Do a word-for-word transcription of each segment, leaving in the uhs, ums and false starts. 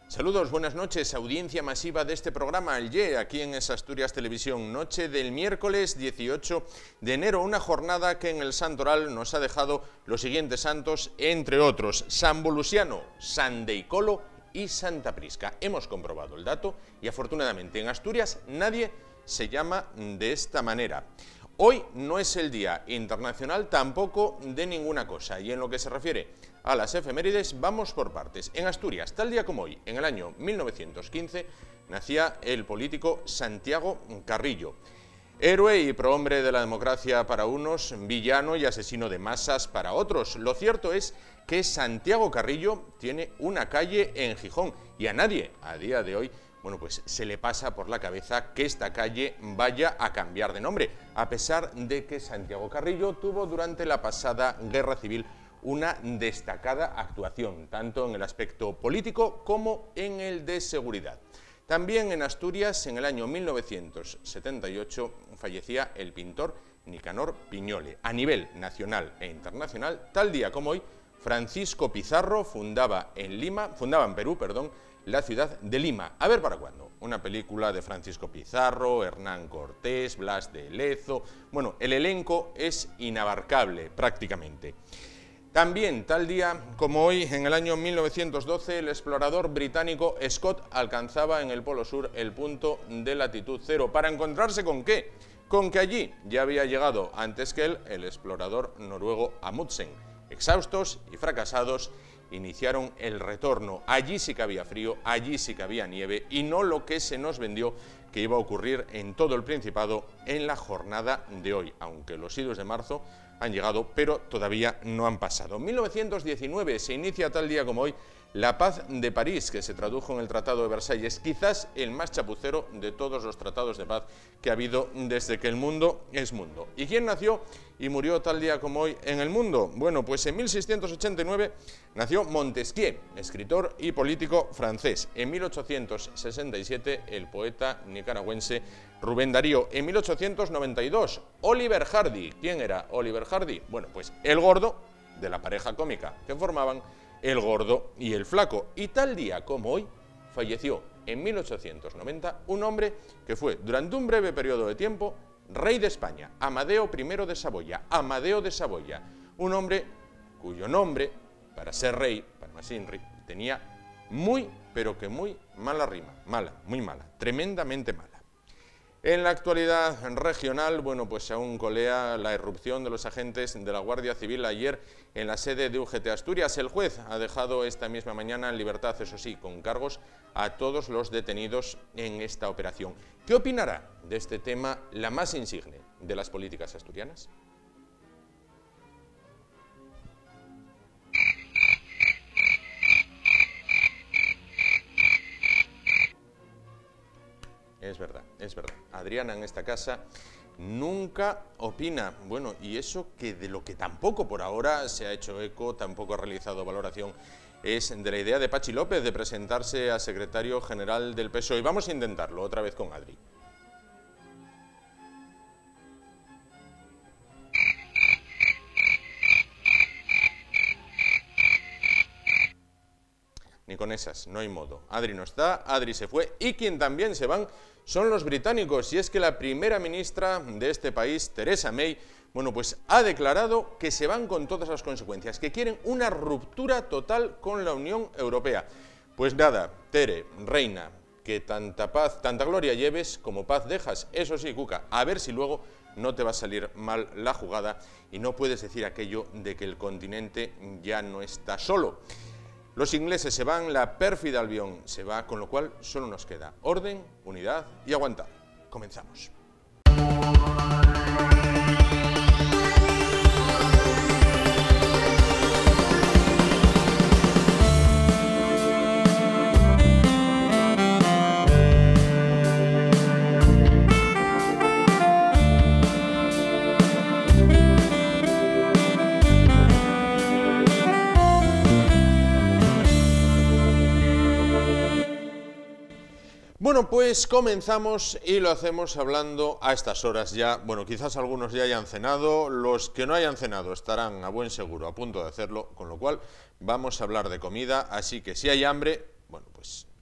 Saludos, buenas noches, audiencia masiva de este programa, el Ye, aquí en Asturias Televisión, noche del miércoles dieciocho de enero, una jornada que en el Santoral nos ha dejado los siguientes santos, entre otros, San Volusiano, San Deicolo y Santa Prisca. Hemos comprobado el dato y afortunadamente en Asturias nadie se llama de esta manera. Hoy no es el Día Internacional tampoco de ninguna cosa, y en lo que se refiere a las efemérides vamos por partes. En Asturias, tal día como hoy, en el año mil novecientos quince, nacía el político Santiago Carrillo. Héroe y prohombre de la democracia para unos, villano y asesino de masas para otros. Lo cierto es que Santiago Carrillo tiene una calle en Gijón y a nadie, a día de hoy, bueno, pues se le pasa por la cabeza que esta calle vaya a cambiar de nombre, a pesar de que Santiago Carrillo tuvo durante la pasada Guerra Civil una destacada actuación, tanto en el aspecto político como en el de seguridad. También en Asturias, en el año mil novecientos setenta y ocho, fallecía el pintor Nicanor Piñole. A nivel nacional e internacional, tal día como hoy, Francisco Pizarro fundaba en Lima, fundaba en Perú, perdón, la ciudad de Lima. A ver para cuándo. Una película de Francisco Pizarro, Hernán Cortés, Blas de Lezo. Bueno, el elenco es inabarcable prácticamente. También, tal día como hoy, en el año mil novecientos doce, el explorador británico Scott alcanzaba en el Polo Sur el punto de latitud cero. ¿Para encontrarse con qué? Con que allí ya había llegado antes que él el explorador noruego Amundsen. Exhaustos y fracasados, iniciaron el retorno. Allí sí que había frío, allí sí que había nieve y no lo que se nos vendió que iba a ocurrir en todo el Principado en la jornada de hoy, aunque los idus de marzo han llegado, pero todavía no han pasado. En mil novecientos diecinueve se inicia tal día como hoy la Paz de París, que se tradujo en el Tratado de Versalles, quizás el más chapucero de todos los tratados de paz que ha habido desde que el mundo es mundo. ¿Y quién nació y murió tal día como hoy en el mundo? Bueno, pues en mil seiscientos ochenta y nueve nació Montesquieu, escritor y político francés. En mil ochocientos sesenta y siete el poeta nicaragüense Rubén Darío. En mil ochocientos noventa y dos Oliver Hardy. ¿Quién era Oliver Hardy? Bueno, pues el gordo de la pareja cómica que formaban El Gordo y el Flaco. Y tal día como hoy falleció en mil ochocientos noventa un hombre que fue durante un breve periodo de tiempo rey de España, Amadeo primero de Saboya, Amadeo de Saboya, un hombre cuyo nombre, para ser rey, para Masinri, tenía muy, pero que muy mala rima, mala, muy mala, tremendamente mala. En la actualidad regional, bueno, pues aún colea la irrupción de los agentes de la Guardia Civil ayer en la sede de U G T Asturias. El juez ha dejado esta misma mañana en libertad, eso sí, con cargos a todos los detenidos en esta operación. ¿Qué opinará de este tema la más insigne de las políticas asturianas? Es verdad, es verdad. Adriana en esta casa nunca opina. Bueno, y eso que de lo que tampoco por ahora se ha hecho eco, tampoco ha realizado valoración, es de la idea de Pachi López de presentarse a secretario general del P S O E. Y vamos a intentarlo otra vez con Adri. Ni con esas, no hay modo. Adri no está, Adri se fue, y quien también se van son los británicos, y es que la primera ministra de este país, Theresa May, bueno, pues ha declarado que se van con todas las consecuencias, que quieren una ruptura total con la Unión Europea. Pues nada, Tere, reina, que tanta paz, tanta gloria lleves como paz dejas. Eso sí, Cuca, a ver si luego no te va a salir mal la jugada y no puedes decir aquello de que el continente ya no está solo. Los ingleses se van, la pérfida Albión se va, con lo cual solo nos queda orden, unidad y aguantar. Comenzamos. Bueno, pues comenzamos y lo hacemos hablando a estas horas ya. Bueno, quizás algunos ya hayan cenado, los que no hayan cenado estarán a buen seguro a punto de hacerlo, con lo cual vamos a hablar de comida, así que si hay hambre, bueno, pues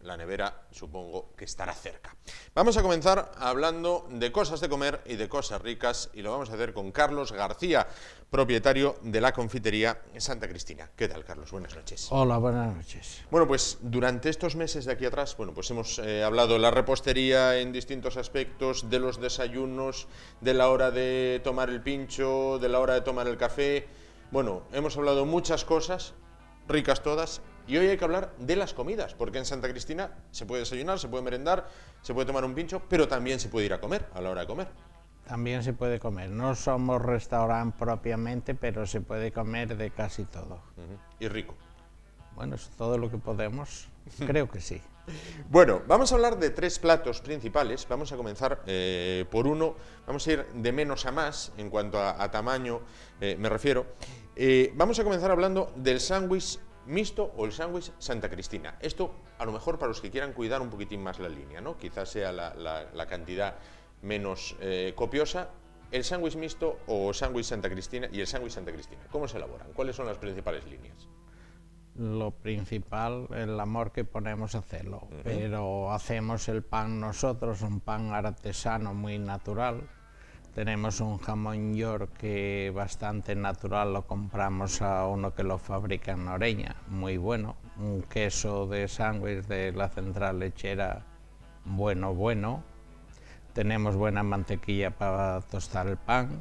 la nevera supongo que estará cerca. Vamos a comenzar hablando de cosas de comer y de cosas ricas, y lo vamos a hacer con Carlos García, propietario de la confitería Santa Cristina. ¿Qué tal, Carlos? Buenas noches. Hola, buenas noches. Bueno, pues durante estos meses de aquí atrás, bueno, pues hemos eh, hablado de la repostería en distintos aspectos, de los desayunos, de la hora de tomar el pincho, de la hora de tomar el café. Bueno, hemos hablado muchas cosas, ricas todas, y hoy hay que hablar de las comidas, porque en Santa Cristina se puede desayunar, se puede merendar, se puede tomar un pincho, pero también se puede ir a comer a la hora de comer. También se puede comer. No somos restaurante propiamente, pero se puede comer de casi todo. Uh-huh. Y rico. Bueno, es todo lo que podemos. Creo que sí. Bueno, vamos a hablar de tres platos principales. Vamos a comenzar eh, por uno. Vamos a ir de menos a más en cuanto a, a tamaño, eh, me refiero. Eh, vamos a comenzar hablando del sándwich mixto o el sándwich Santa Cristina. Esto, a lo mejor, para los que quieran cuidar un poquitín más la línea, ¿no? Quizás sea la, la, la cantidad menos eh, copiosa. El sándwich mixto o sándwich Santa Cristina y el sándwich Santa Cristina. ¿Cómo se elaboran? ¿Cuáles son las principales líneas? Lo principal, el amor que ponemos a hacerlo. Uh-huh. Pero hacemos el pan nosotros, un pan artesano muy natural. Tenemos un jamón york que bastante natural, lo compramos a uno que lo fabrica en Noreña, muy bueno. Un queso de sándwich de la central lechera, bueno, bueno. Tenemos buena mantequilla para tostar el pan.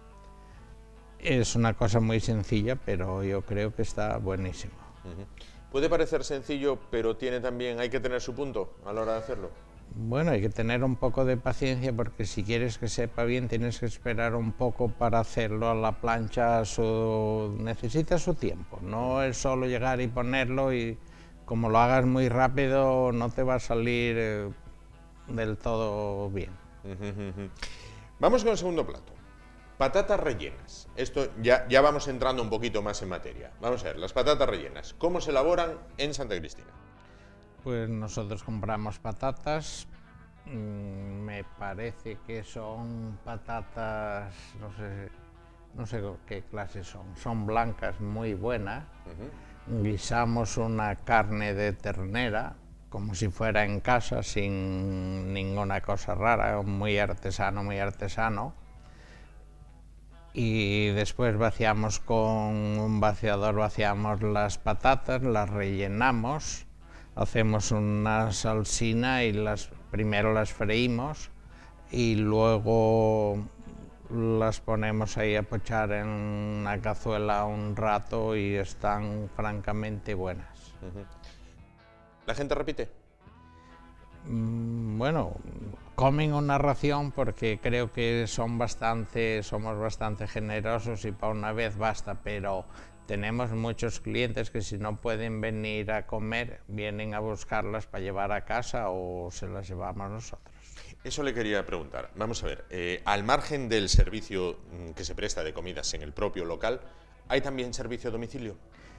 Es una cosa muy sencilla, pero yo creo que está buenísimo. Uh-huh. Puede parecer sencillo, pero tiene también, hay que tener su punto a la hora de hacerlo. Bueno, hay que tener un poco de paciencia, porque si quieres que sepa bien tienes que esperar un poco para hacerlo a la plancha. Su... necesita su tiempo, no es solo llegar y ponerlo, y como lo hagas muy rápido no te va a salir eh, del todo bien. Uh-huh. Vamos con el segundo plato. Patatas rellenas. Esto ya, ya vamos entrando un poquito más en materia. Vamos a ver, las patatas rellenas, ¿cómo se elaboran en Santa Cristina? Pues nosotros compramos patatas, me parece que son patatas, no sé, no sé qué clase son, son blancas muy buenas. Uh-huh. Guisamos una carne de ternera, como si fuera en casa, sin ninguna cosa rara, muy artesano, muy artesano. Y después vaciamos con un vaciador, vaciamos las patatas, las rellenamos. Hacemos una salsina y las, primero las freímos y luego las ponemos ahí a pochar en una cazuela un rato y están francamente buenas. Uh-huh. ¿La gente repite? Mm, bueno, comen una ración porque creo que son bastante, somos bastante generosos y para una vez basta, pero tenemos muchos clientes que si no pueden venir a comer, vienen a buscarlas para llevar a casa o se las llevamos nosotros. Eso le quería preguntar. Vamos a ver, eh, al margen del servicio que se presta de comidas en el propio local, ¿hay también servicio a domicilio?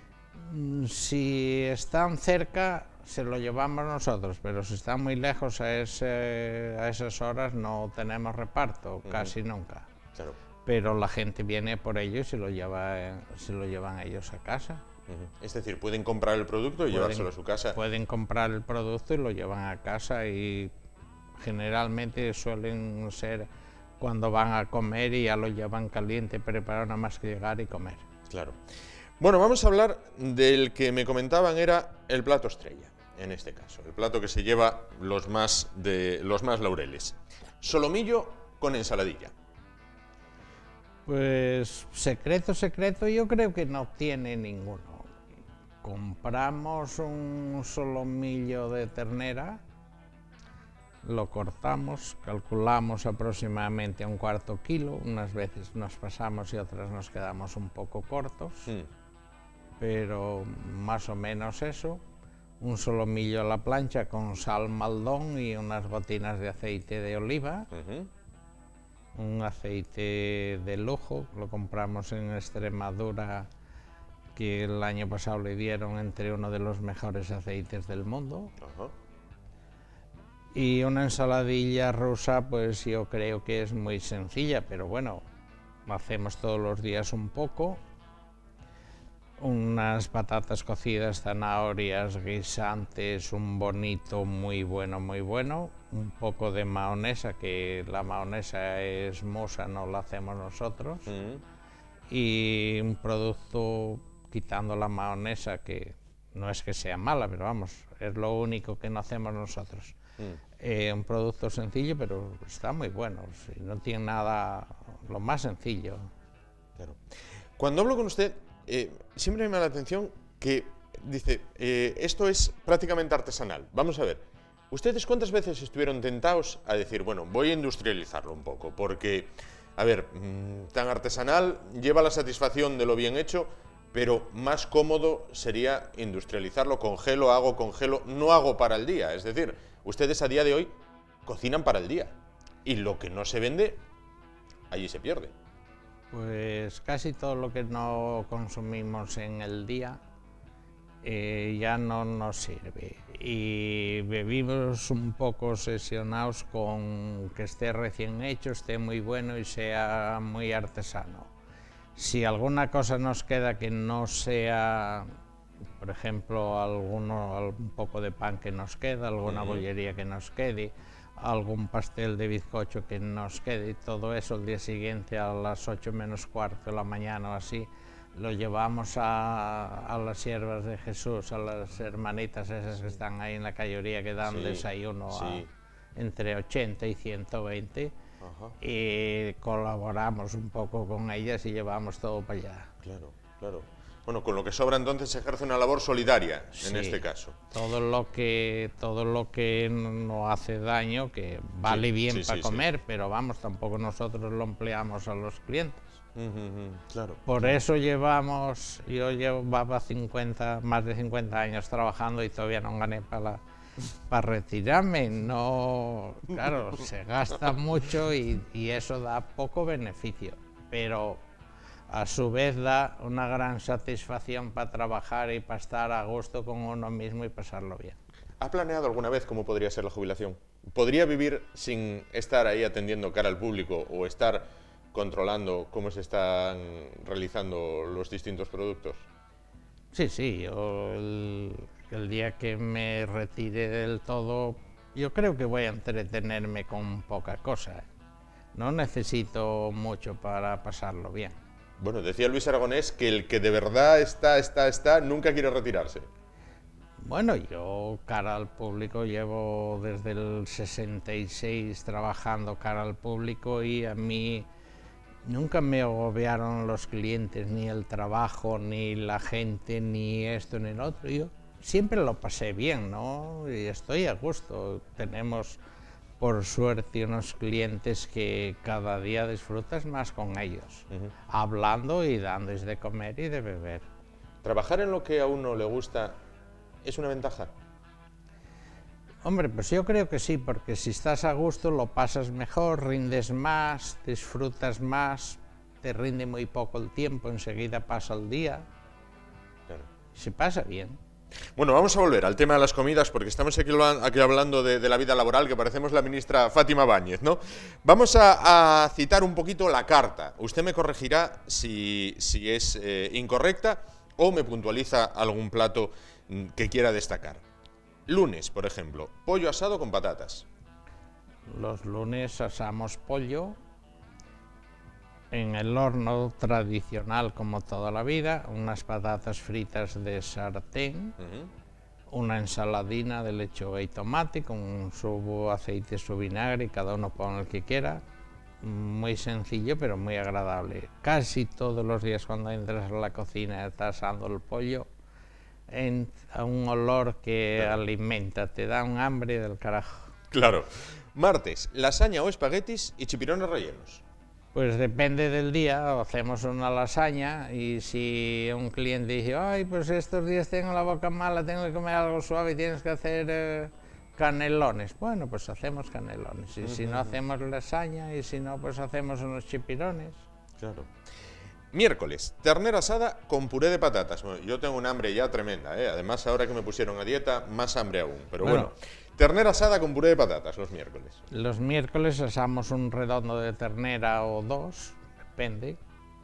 Si están cerca, se lo llevamos nosotros, pero si están muy lejos a, ese, a esas horas no tenemos reparto, uh-huh. Casi nunca. Claro. Pero la gente viene por ello y se lo, lleva, se lo llevan ellos a casa. Uh-huh. Es decir, pueden comprar el producto y pueden, llevárselo a su casa. Pueden comprar el producto y lo llevan a casa, y generalmente suelen ser cuando van a comer y ya lo llevan caliente, preparado, nada más que llegar y comer. Claro. Bueno, vamos a hablar del que me comentaban era el plato estrella, en este caso, el plato que se lleva los más, de, los más laureles. Solomillo con ensaladilla. Pues secreto, secreto, yo creo que no tiene ninguno. Compramos un solomillo de ternera, lo cortamos, calculamos aproximadamente un cuarto kilo, unas veces nos pasamos y otras nos quedamos un poco cortos, mm. pero más o menos eso. Un solomillo a la plancha con sal maldón y unas gotinas de aceite de oliva. Uh-huh. Un aceite de lujo, lo compramos en Extremadura, que el año pasado le dieron entre uno de los mejores aceites del mundo. Uh-huh. Y una ensaladilla rusa, pues yo creo que es muy sencilla, pero bueno, hacemos todos los días un poco. unas patatas cocidas, zanahorias, guisantes, un bonito muy bueno, muy bueno, un poco de mahonesa, que la mahonesa es mosa, no la hacemos nosotros, mm. y un producto, quitando la mahonesa, que no es que sea mala, pero vamos, es lo único que no hacemos nosotros. Mm. Eh, un producto sencillo, pero está muy bueno, sí, no tiene nada, lo más sencillo. Claro. Cuando hablo con usted, eh, siempre me llama la atención que dice, eh, esto es prácticamente artesanal. Vamos a ver, ¿ustedes cuántas veces estuvieron tentados a decir, bueno, voy a industrializarlo un poco? Porque, a ver, mmm, tan artesanal lleva la satisfacción de lo bien hecho, pero más cómodo sería industrializarlo, congelo, hago, congelo, no hago para el día. Es decir, ustedes a día de hoy cocinan para el día y lo que no se vende, allí se pierde. Pues casi todo lo que no consumimos en el día eh, ya no nos sirve, y vivimos un poco obsesionados con que esté recién hecho, esté muy bueno y sea muy artesano. Si alguna cosa nos queda que no sea, por ejemplo, alguno, un poco de pan que nos queda, alguna uh-huh. bollería que nos quede, algún pastel de bizcocho que nos quede, todo eso el día siguiente a las ocho menos cuarto de la mañana o así, lo llevamos a, a las siervas de Jesús, a las hermanitas esas que están ahí en la callería que dan sí, desayuno sí. a, entre ochenta y ciento veinte. Ajá. Y colaboramos un poco con ellas y llevamos todo para allá. Claro, claro. Bueno, con lo que sobra entonces se ejerce una labor solidaria sí, en este caso. Todo lo que todo lo que no hace daño, que vale sí, bien sí, para sí, comer, sí. pero vamos, tampoco nosotros lo empleamos a los clientes. Uh -huh, claro. Por claro. eso llevamos, yo llevaba cincuenta, más de cincuenta años trabajando y todavía no gané para la para retirarme. No, claro, se gasta mucho y, y eso da poco beneficio, pero a su vez da una gran satisfacción para trabajar y para estar a gusto con uno mismo y pasarlo bien. ¿Ha planeado alguna vez cómo podría ser la jubilación? ¿Podría vivir sin estar ahí atendiendo cara al público o estar controlando cómo se están realizando los distintos productos? Sí, sí, yo el, el día que me retire del todo, yo creo que voy a entretenerme con poca cosa. No necesito mucho para pasarlo bien. Bueno, decía Luis Aragonés que el que de verdad está, está, está, nunca quiere retirarse. Bueno, yo cara al público llevo desde el sesenta y seis trabajando cara al público y a mí nunca me agobiaron los clientes, ni el trabajo, ni la gente, ni esto, ni lo otro. Yo siempre lo pasé bien, ¿no? Y estoy a gusto. Tenemos, por suerte, unos clientes que cada día disfrutas más con ellos, uh-huh. hablando y dándoles de comer y de beber. ¿Trabajar en lo que a uno le gusta es una ventaja? Hombre, pues yo creo que sí, porque si estás a gusto lo pasas mejor, rindes más, disfrutas más, te rinde muy poco el tiempo, enseguida pasa el día, claro. Se pasa bien. Bueno, vamos a volver al tema de las comidas, porque estamos aquí, aquí hablando de, de la vida laboral, que parecemos la ministra Fátima Báñez, ¿no? Vamos a, a citar un poquito la carta. Usted me corregirá si, si es eh, incorrecta o me puntualiza algún plato que quiera destacar. Lunes, por ejemplo, pollo asado con patatas. Los lunes asamos pollo en el horno tradicional como toda la vida, unas patatas fritas de sartén, uh-huh. una ensaladina de lechuga y tomate con su aceite, su vinagre, y cada uno pone el que quiera. Muy sencillo pero muy agradable. Casi todos los días cuando entras a la cocina y estás asando el pollo, en, a un olor que claro. alimenta, te da un hambre del carajo. Claro. Martes, lasaña o espaguetis y chipirones rellenos. Pues depende del día, hacemos una lasaña y si un cliente dice, ay, pues estos días tengo la boca mala, tengo que comer algo suave y tienes que hacer eh, canelones. Bueno, pues hacemos canelones. Y uh-huh. si no, hacemos lasaña y si no, pues hacemos unos chipirones. Claro. Miércoles, ternera asada con puré de patatas. Bueno, yo tengo un hambre ya tremenda, ¿eh? Además, ahora que me pusieron a dieta, más hambre aún. Pero bueno, bueno, ternera asada con puré de patatas los miércoles. Los miércoles asamos un redondo de ternera o dos, depende.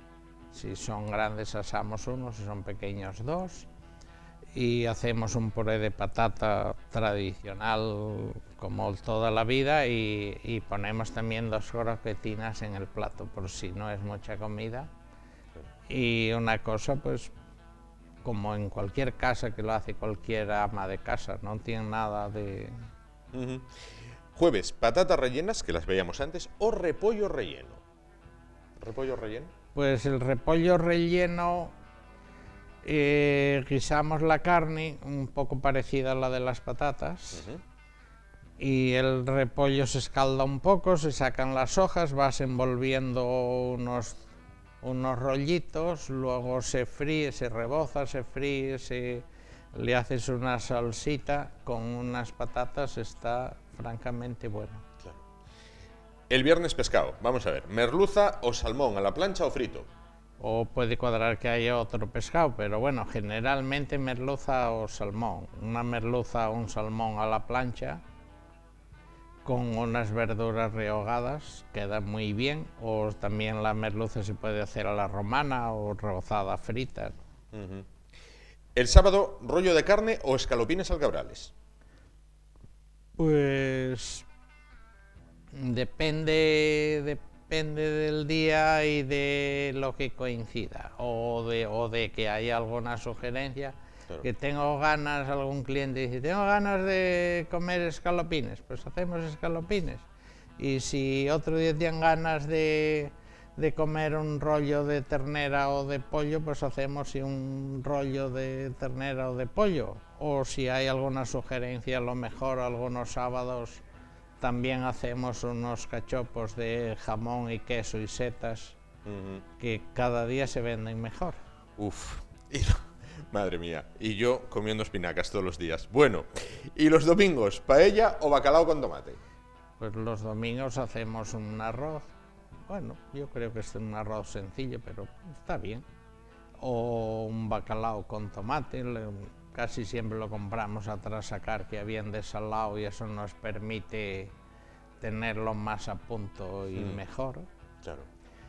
Si son grandes asamos uno, si son pequeños dos. Y hacemos un puré de patata tradicional como toda la vida y, y ponemos también dos croquetinas en el plato por si no es mucha comida. Y una cosa pues como en cualquier casa que lo hace cualquier ama de casa, no tiene nada de... Uh-huh. Jueves, patatas rellenas, que las veíamos antes, o repollo relleno. ¿Repollo relleno? Pues el repollo relleno, eh, guisamos la carne un poco parecida a la de las patatas. Uh-huh. Y el repollo se escalda un poco, se sacan las hojas, vas envolviendo unos, unos rollitos, luego se fríe, se reboza, se fríe, se, le haces una salsita con unas patatas, está francamente bueno. Claro. El viernes pescado, vamos a ver, merluza o salmón, a la plancha o frito. O puede cuadrar que haya otro pescado, pero bueno, generalmente merluza o salmón. Una merluza o un salmón a la plancha con unas verduras rehogadas, queda muy bien, o también la merluza se puede hacer a la romana o rebozada frita. Uh-huh. El sábado, rollo de carne o escalopines alcabrales. Pues depende, depende del día y de lo que coincida, o de, o de que haya alguna sugerencia. Claro. Que tengo ganas, algún cliente dice, tengo ganas de comer escalopines, pues hacemos escalopines. Y si otro día tienen ganas de, de comer un rollo de ternera o de pollo, pues hacemos un rollo de ternera o de pollo. O si hay alguna sugerencia, a lo mejor algunos sábados también hacemos unos cachopos de jamón y queso y setas, uh-huh. que cada día se venden mejor. Uf, madre mía, y yo comiendo espinacas todos los días. Bueno, ¿y los domingos, paella o bacalao con tomate? Pues los domingos hacemos un arroz, bueno, yo creo que es un arroz sencillo, pero está bien. O un bacalao con tomate, casi siempre lo compramos a trasacar, que habían desalado y eso nos permite tenerlo más a punto y mm. mejor. Claro.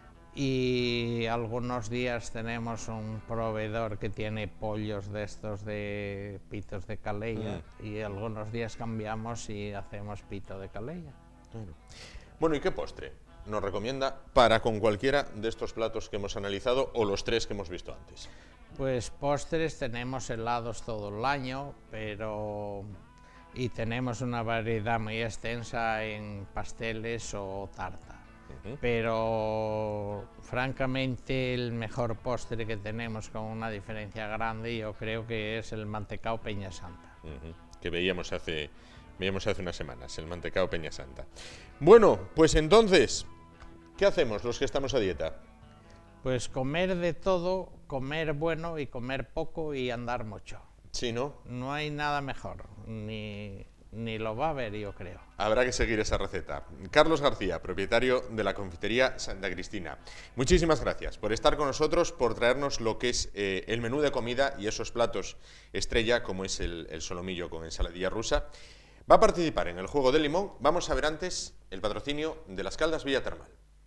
Y algunos días tenemos un proveedor que tiene pollos de estos de pitos de calella, mm. y algunos días cambiamos y hacemos pito de calella. Claro. Bueno, ¿y qué postre nos recomienda para con cualquiera de estos platos que hemos analizado o los tres que hemos visto antes? Pues postres tenemos helados todo el año, pero y tenemos una variedad muy extensa en pasteles o tarta. Uh-huh. Pero francamente el mejor postre que tenemos con una diferencia grande yo creo que es el mantecao Peña Santa. Uh-huh. Que veíamos hace, veíamos hace unas semanas, el mantecao Peña Santa. Bueno, pues entonces, ¿qué hacemos los que estamos a dieta? Pues comer de todo, comer bueno y comer poco y andar mucho. Sí, ¿no? No hay nada mejor, ni, ni lo va a haber, yo creo. Habrá que seguir esa receta. Carlos García, propietario de la confitería Santa Cristina. Muchísimas gracias por estar con nosotros, por traernos lo que es eh, el menú de comida y esos platos estrella, como es el, el solomillo con ensaladilla rusa. Va a participar en el juego del limón. Vamos a ver antes el patrocinio de Las Caldas Villa Termal.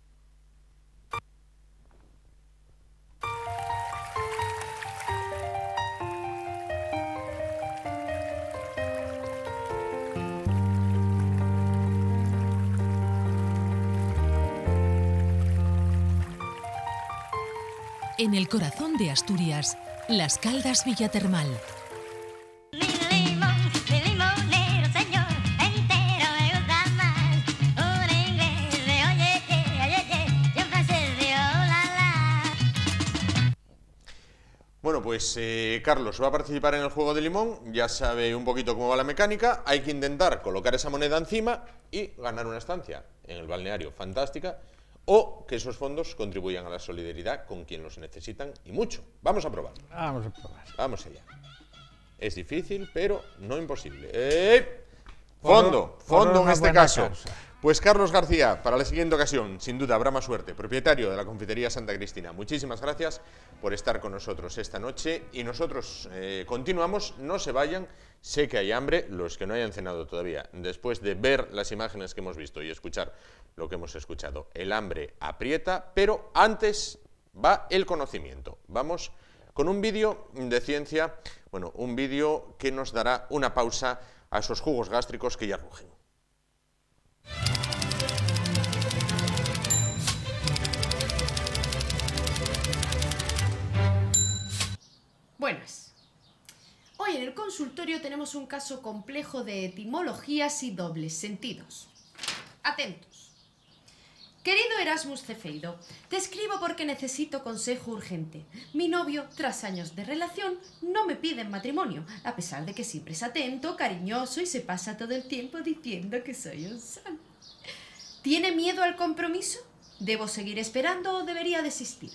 En el corazón de Asturias, Las Caldas Villa Termal. Bueno, pues eh, Carlos va a participar en el juego de limón, ya sabe un poquito cómo va la mecánica, hay que intentar colocar esa moneda encima y ganar una estancia en el balneario Fantástica, o que esos fondos contribuyan a la solidaridad con quien los necesitan y mucho. Vamos a probar. Vamos a probar. Vamos allá. Es difícil, pero no imposible. ¡Eh! Fondo, fondo en este caso. Causa. Pues Carlos García, para la siguiente ocasión, sin duda habrá más suerte, propietario de la confitería Santa Cristina. Muchísimas gracias por estar con nosotros esta noche y nosotros eh, continuamos, no se vayan, sé que hay hambre, los que no hayan cenado todavía, después de ver las imágenes que hemos visto y escuchar lo que hemos escuchado, el hambre aprieta, pero antes va el conocimiento. Vamos con un vídeo de ciencia, bueno, un vídeo que nos dará una pausa a esos jugos gástricos que ya rugen. Buenas. Hoy en el consultorio tenemos un caso complejo de etimologías y dobles sentidos. Atentos. Querido Erasmus Cefeido, te escribo porque necesito consejo urgente. Mi novio, tras años de relación, no me pide en matrimonio, a pesar de que siempre es atento, cariñoso y se pasa todo el tiempo diciendo que soy un sol. ¿Tiene miedo al compromiso? ¿Debo seguir esperando o debería desistir?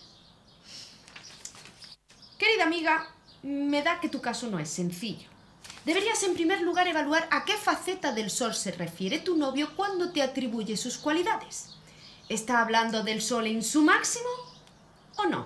Querida amiga, me da que tu caso no es sencillo. Deberías en primer lugar evaluar a qué faceta del sol se refiere tu novio cuando te atribuye sus cualidades. ¿Está hablando del sol en su máximo o no?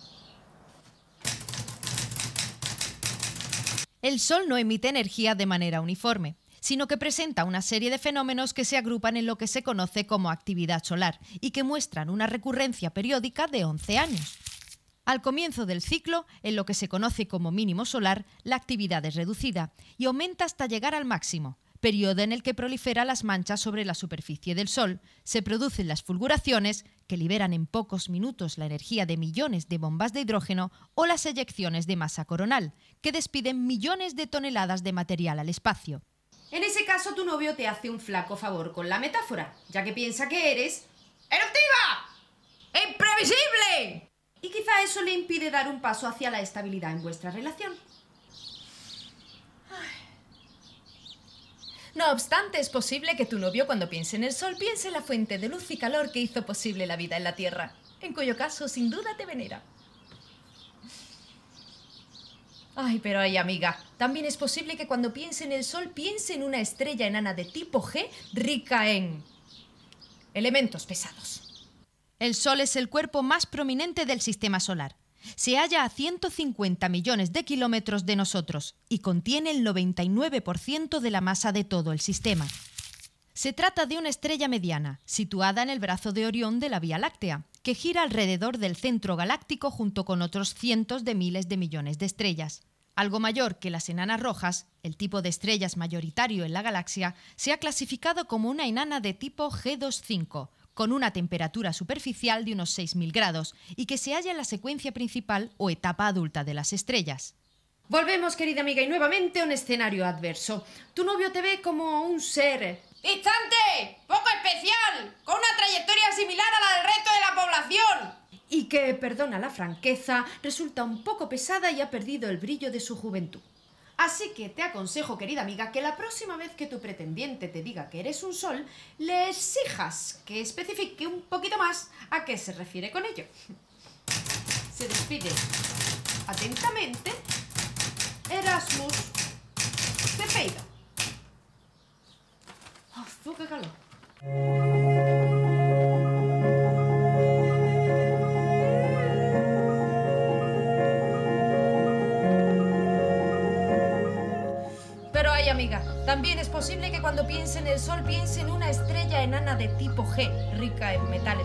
El sol no emite energía de manera uniforme, sino que presenta una serie de fenómenos que se agrupan en lo que se conoce como actividad solar y que muestran una recurrencia periódica de once años. Al comienzo del ciclo, en lo que se conoce como mínimo solar, la actividad es reducida y aumenta hasta llegar al máximo, periodo en el que proliferan las manchas sobre la superficie del Sol, se producen las fulguraciones, que liberan en pocos minutos la energía de millones de bombas de hidrógeno, o las eyecciones de masa coronal, que despiden millones de toneladas de material al espacio. En ese caso, tu novio te hace un flaco favor con la metáfora, ya que piensa que eres eruptiva, imprevisible. Y quizá eso le impide dar un paso hacia la estabilidad en vuestra relación. No obstante, es posible que tu novio, cuando piense en el sol, piense en la fuente de luz y calor que hizo posible la vida en la Tierra, en cuyo caso, sin duda, te venera. Ay, pero ay, amiga, también es posible que cuando piense en el sol, piense en una estrella enana de tipo G rica en elementos pesados. El Sol es el cuerpo más prominente del sistema solar. Se halla a ciento cincuenta millones de kilómetros de nosotros y contiene el noventa y nueve por ciento de la masa de todo el sistema. Se trata de una estrella mediana, situada en el brazo de Orión de la Vía Láctea, que gira alrededor del centro galáctico junto con otros cientos de miles de millones de estrellas. Algo mayor que las enanas rojas, el tipo de estrellas mayoritario en la galaxia, se ha clasificado como una enana de tipo G veinticinco, con una temperatura superficial de unos seis mil grados y que se halla en la secuencia principal o etapa adulta de las estrellas. Volvemos, querida amiga, y nuevamente a un escenario adverso. Tu novio te ve como un ser distante, poco especial, con una trayectoria similar a la del resto de la población. Y que, perdona la franqueza, resulta un poco pesada y ha perdido el brillo de su juventud. Así que te aconsejo, querida amiga, que la próxima vez que tu pretendiente te diga que eres un sol, le exijas que especifique un poquito más a qué se refiere con ello. Se despide atentamente Erasmus Cefeido. ¡Oh, qué calor! Amiga, también es posible que cuando piense en el sol piense en una estrella enana de tipo G, rica en metales.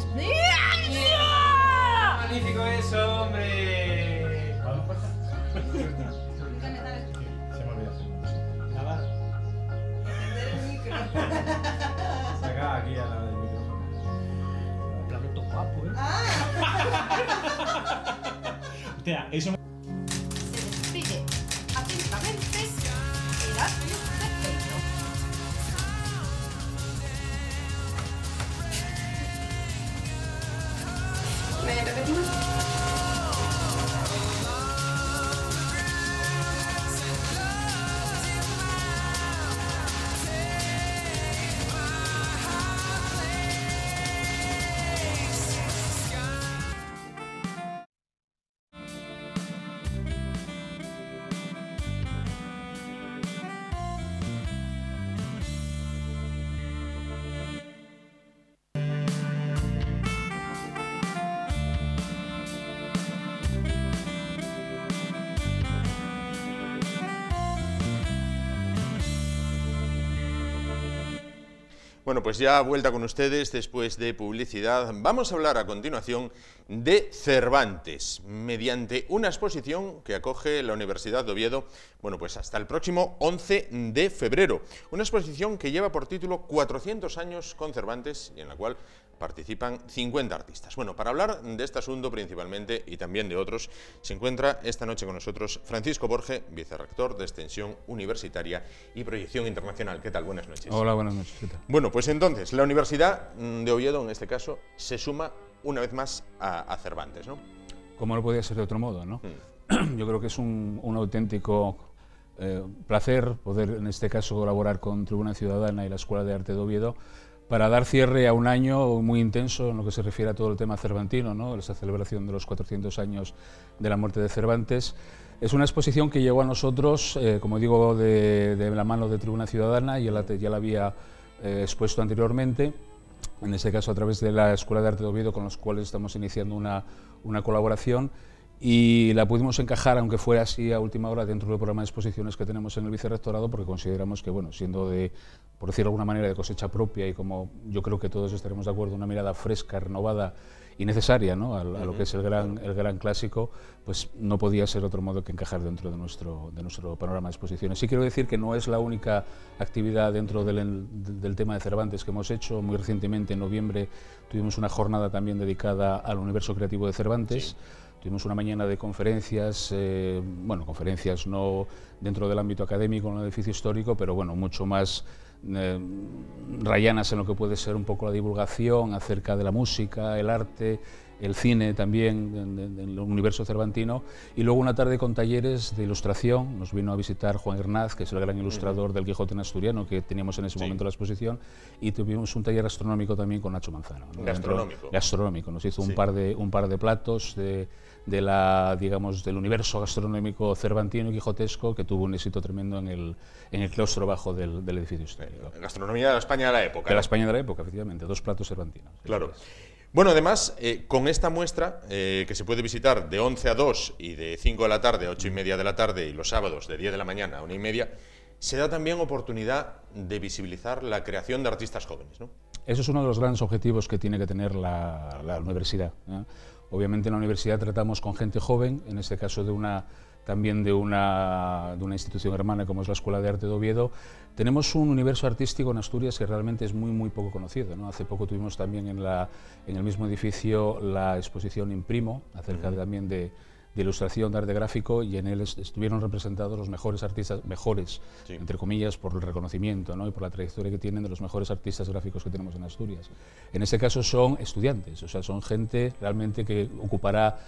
¡Magnífico eso, hombre! ¿Vamos por Se me olvidó. ¿Nada? Encender el micro. Saca aquí al lado del micrófono. Un planeta guapo, ¿eh? ¡Ah! Hostia, eso... Se despide atentamente Erasmus Cefeido. ¿Me repetimos? Bueno, pues ya vuelta con ustedes después de publicidad. Vamos a hablar a continuación de Cervantes, mediante una exposición que acoge la Universidad de Oviedo, bueno, pues hasta el próximo once de febrero. Una exposición que lleva por título cuatrocientos años con Cervantes y en la cual participan cincuenta artistas. Bueno, para hablar de este asunto principalmente y también de otros, se encuentra esta noche con nosotros Francisco Borge, vicerrector de Extensión Universitaria y Proyección Internacional. ¿Qué tal? Buenas noches. Hola, buenas noches. ¿Qué tal? Bueno, pues entonces, la Universidad de Oviedo, en este caso, se suma una vez más a, a Cervantes, ¿no? Como no podía ser de otro modo, ¿no? Mm. Yo creo que es un, un auténtico eh, placer poder, en este caso, colaborar con Tribuna Ciudadana y la Escuela de Arte de Oviedo para dar cierre a un año muy intenso en lo que se refiere a todo el tema cervantino, ¿no? Esa celebración de los cuatrocientos años de la muerte de Cervantes. Es una exposición que llegó a nosotros, eh, como digo, de, de la mano de Tribuna Ciudadana, ya la, ya la había eh, expuesto anteriormente, en este caso a través de la Escuela de Arte de Oviedo, con los cuales estamos iniciando una, una colaboración, y la pudimos encajar, aunque fuera así a última hora, dentro del programa de exposiciones que tenemos en el vicerrectorado, porque consideramos que, bueno, siendo de, por decirlo de alguna manera, de cosecha propia y como yo creo que todos estaremos de acuerdo, una mirada fresca, renovada y necesaria, ¿no?, a, a lo que es el gran, el gran clásico, pues no podía ser otro modo que encajar dentro de nuestro, de nuestro panorama de exposiciones. Sí quiero decir que no es la única actividad dentro del, del tema de Cervantes que hemos hecho. Muy recientemente, en noviembre, tuvimos una jornada también dedicada al universo creativo de Cervantes. Sí. Tuvimos una mañana de conferencias, eh, bueno, conferencias no dentro del ámbito académico en el edificio histórico, pero bueno, mucho más eh, rayanas en lo que puede ser un poco la divulgación acerca de la música, el arte, el cine también, en el universo cervantino, y luego una tarde con talleres de ilustración. Nos vino a visitar Juan Hernaz, que es el gran ilustrador uh-huh. del Quijote en asturiano, que teníamos en ese sí. momento la exposición, y tuvimos un taller gastronómico también con Nacho Manzano, ¿no? Gastronómico. Dentro, gastronómico, nos hizo sí. un, par de, un par de platos de, de la, digamos, del universo gastronómico cervantino y quijotesco, que tuvo un éxito tremendo en el, en el claustro bajo del, del edificio histórico. Gastronomía de la España de la época. De la ¿no? España de la época, efectivamente, dos platos cervantinos. Claro. Bueno, además, eh, con esta muestra, eh, que se puede visitar de once a dos y de cinco de la tarde a ocho y media de la tarde, y los sábados de diez de la mañana a una y media, se da también oportunidad de visibilizar la creación de artistas jóvenes, ¿no? Eso es uno de los grandes objetivos que tiene que tener la, la universidad, ¿eh? Obviamente en la universidad tratamos con gente joven, en este caso de una, también de una, de una institución hermana como es la Escuela de Arte de Oviedo. Tenemos un universo artístico en Asturias que realmente es muy, muy poco conocido, ¿no? Hace poco tuvimos también en, la, en el mismo edificio la exposición Imprimo, acerca de, también de, de ilustración, de arte gráfico, y en él estuvieron representados los mejores artistas, mejores, sí. entre comillas, por el reconocimiento, ¿no?, y por la trayectoria que tienen, de los mejores artistas gráficos que tenemos en Asturias. En este caso son estudiantes, o sea, son gente realmente que ocupará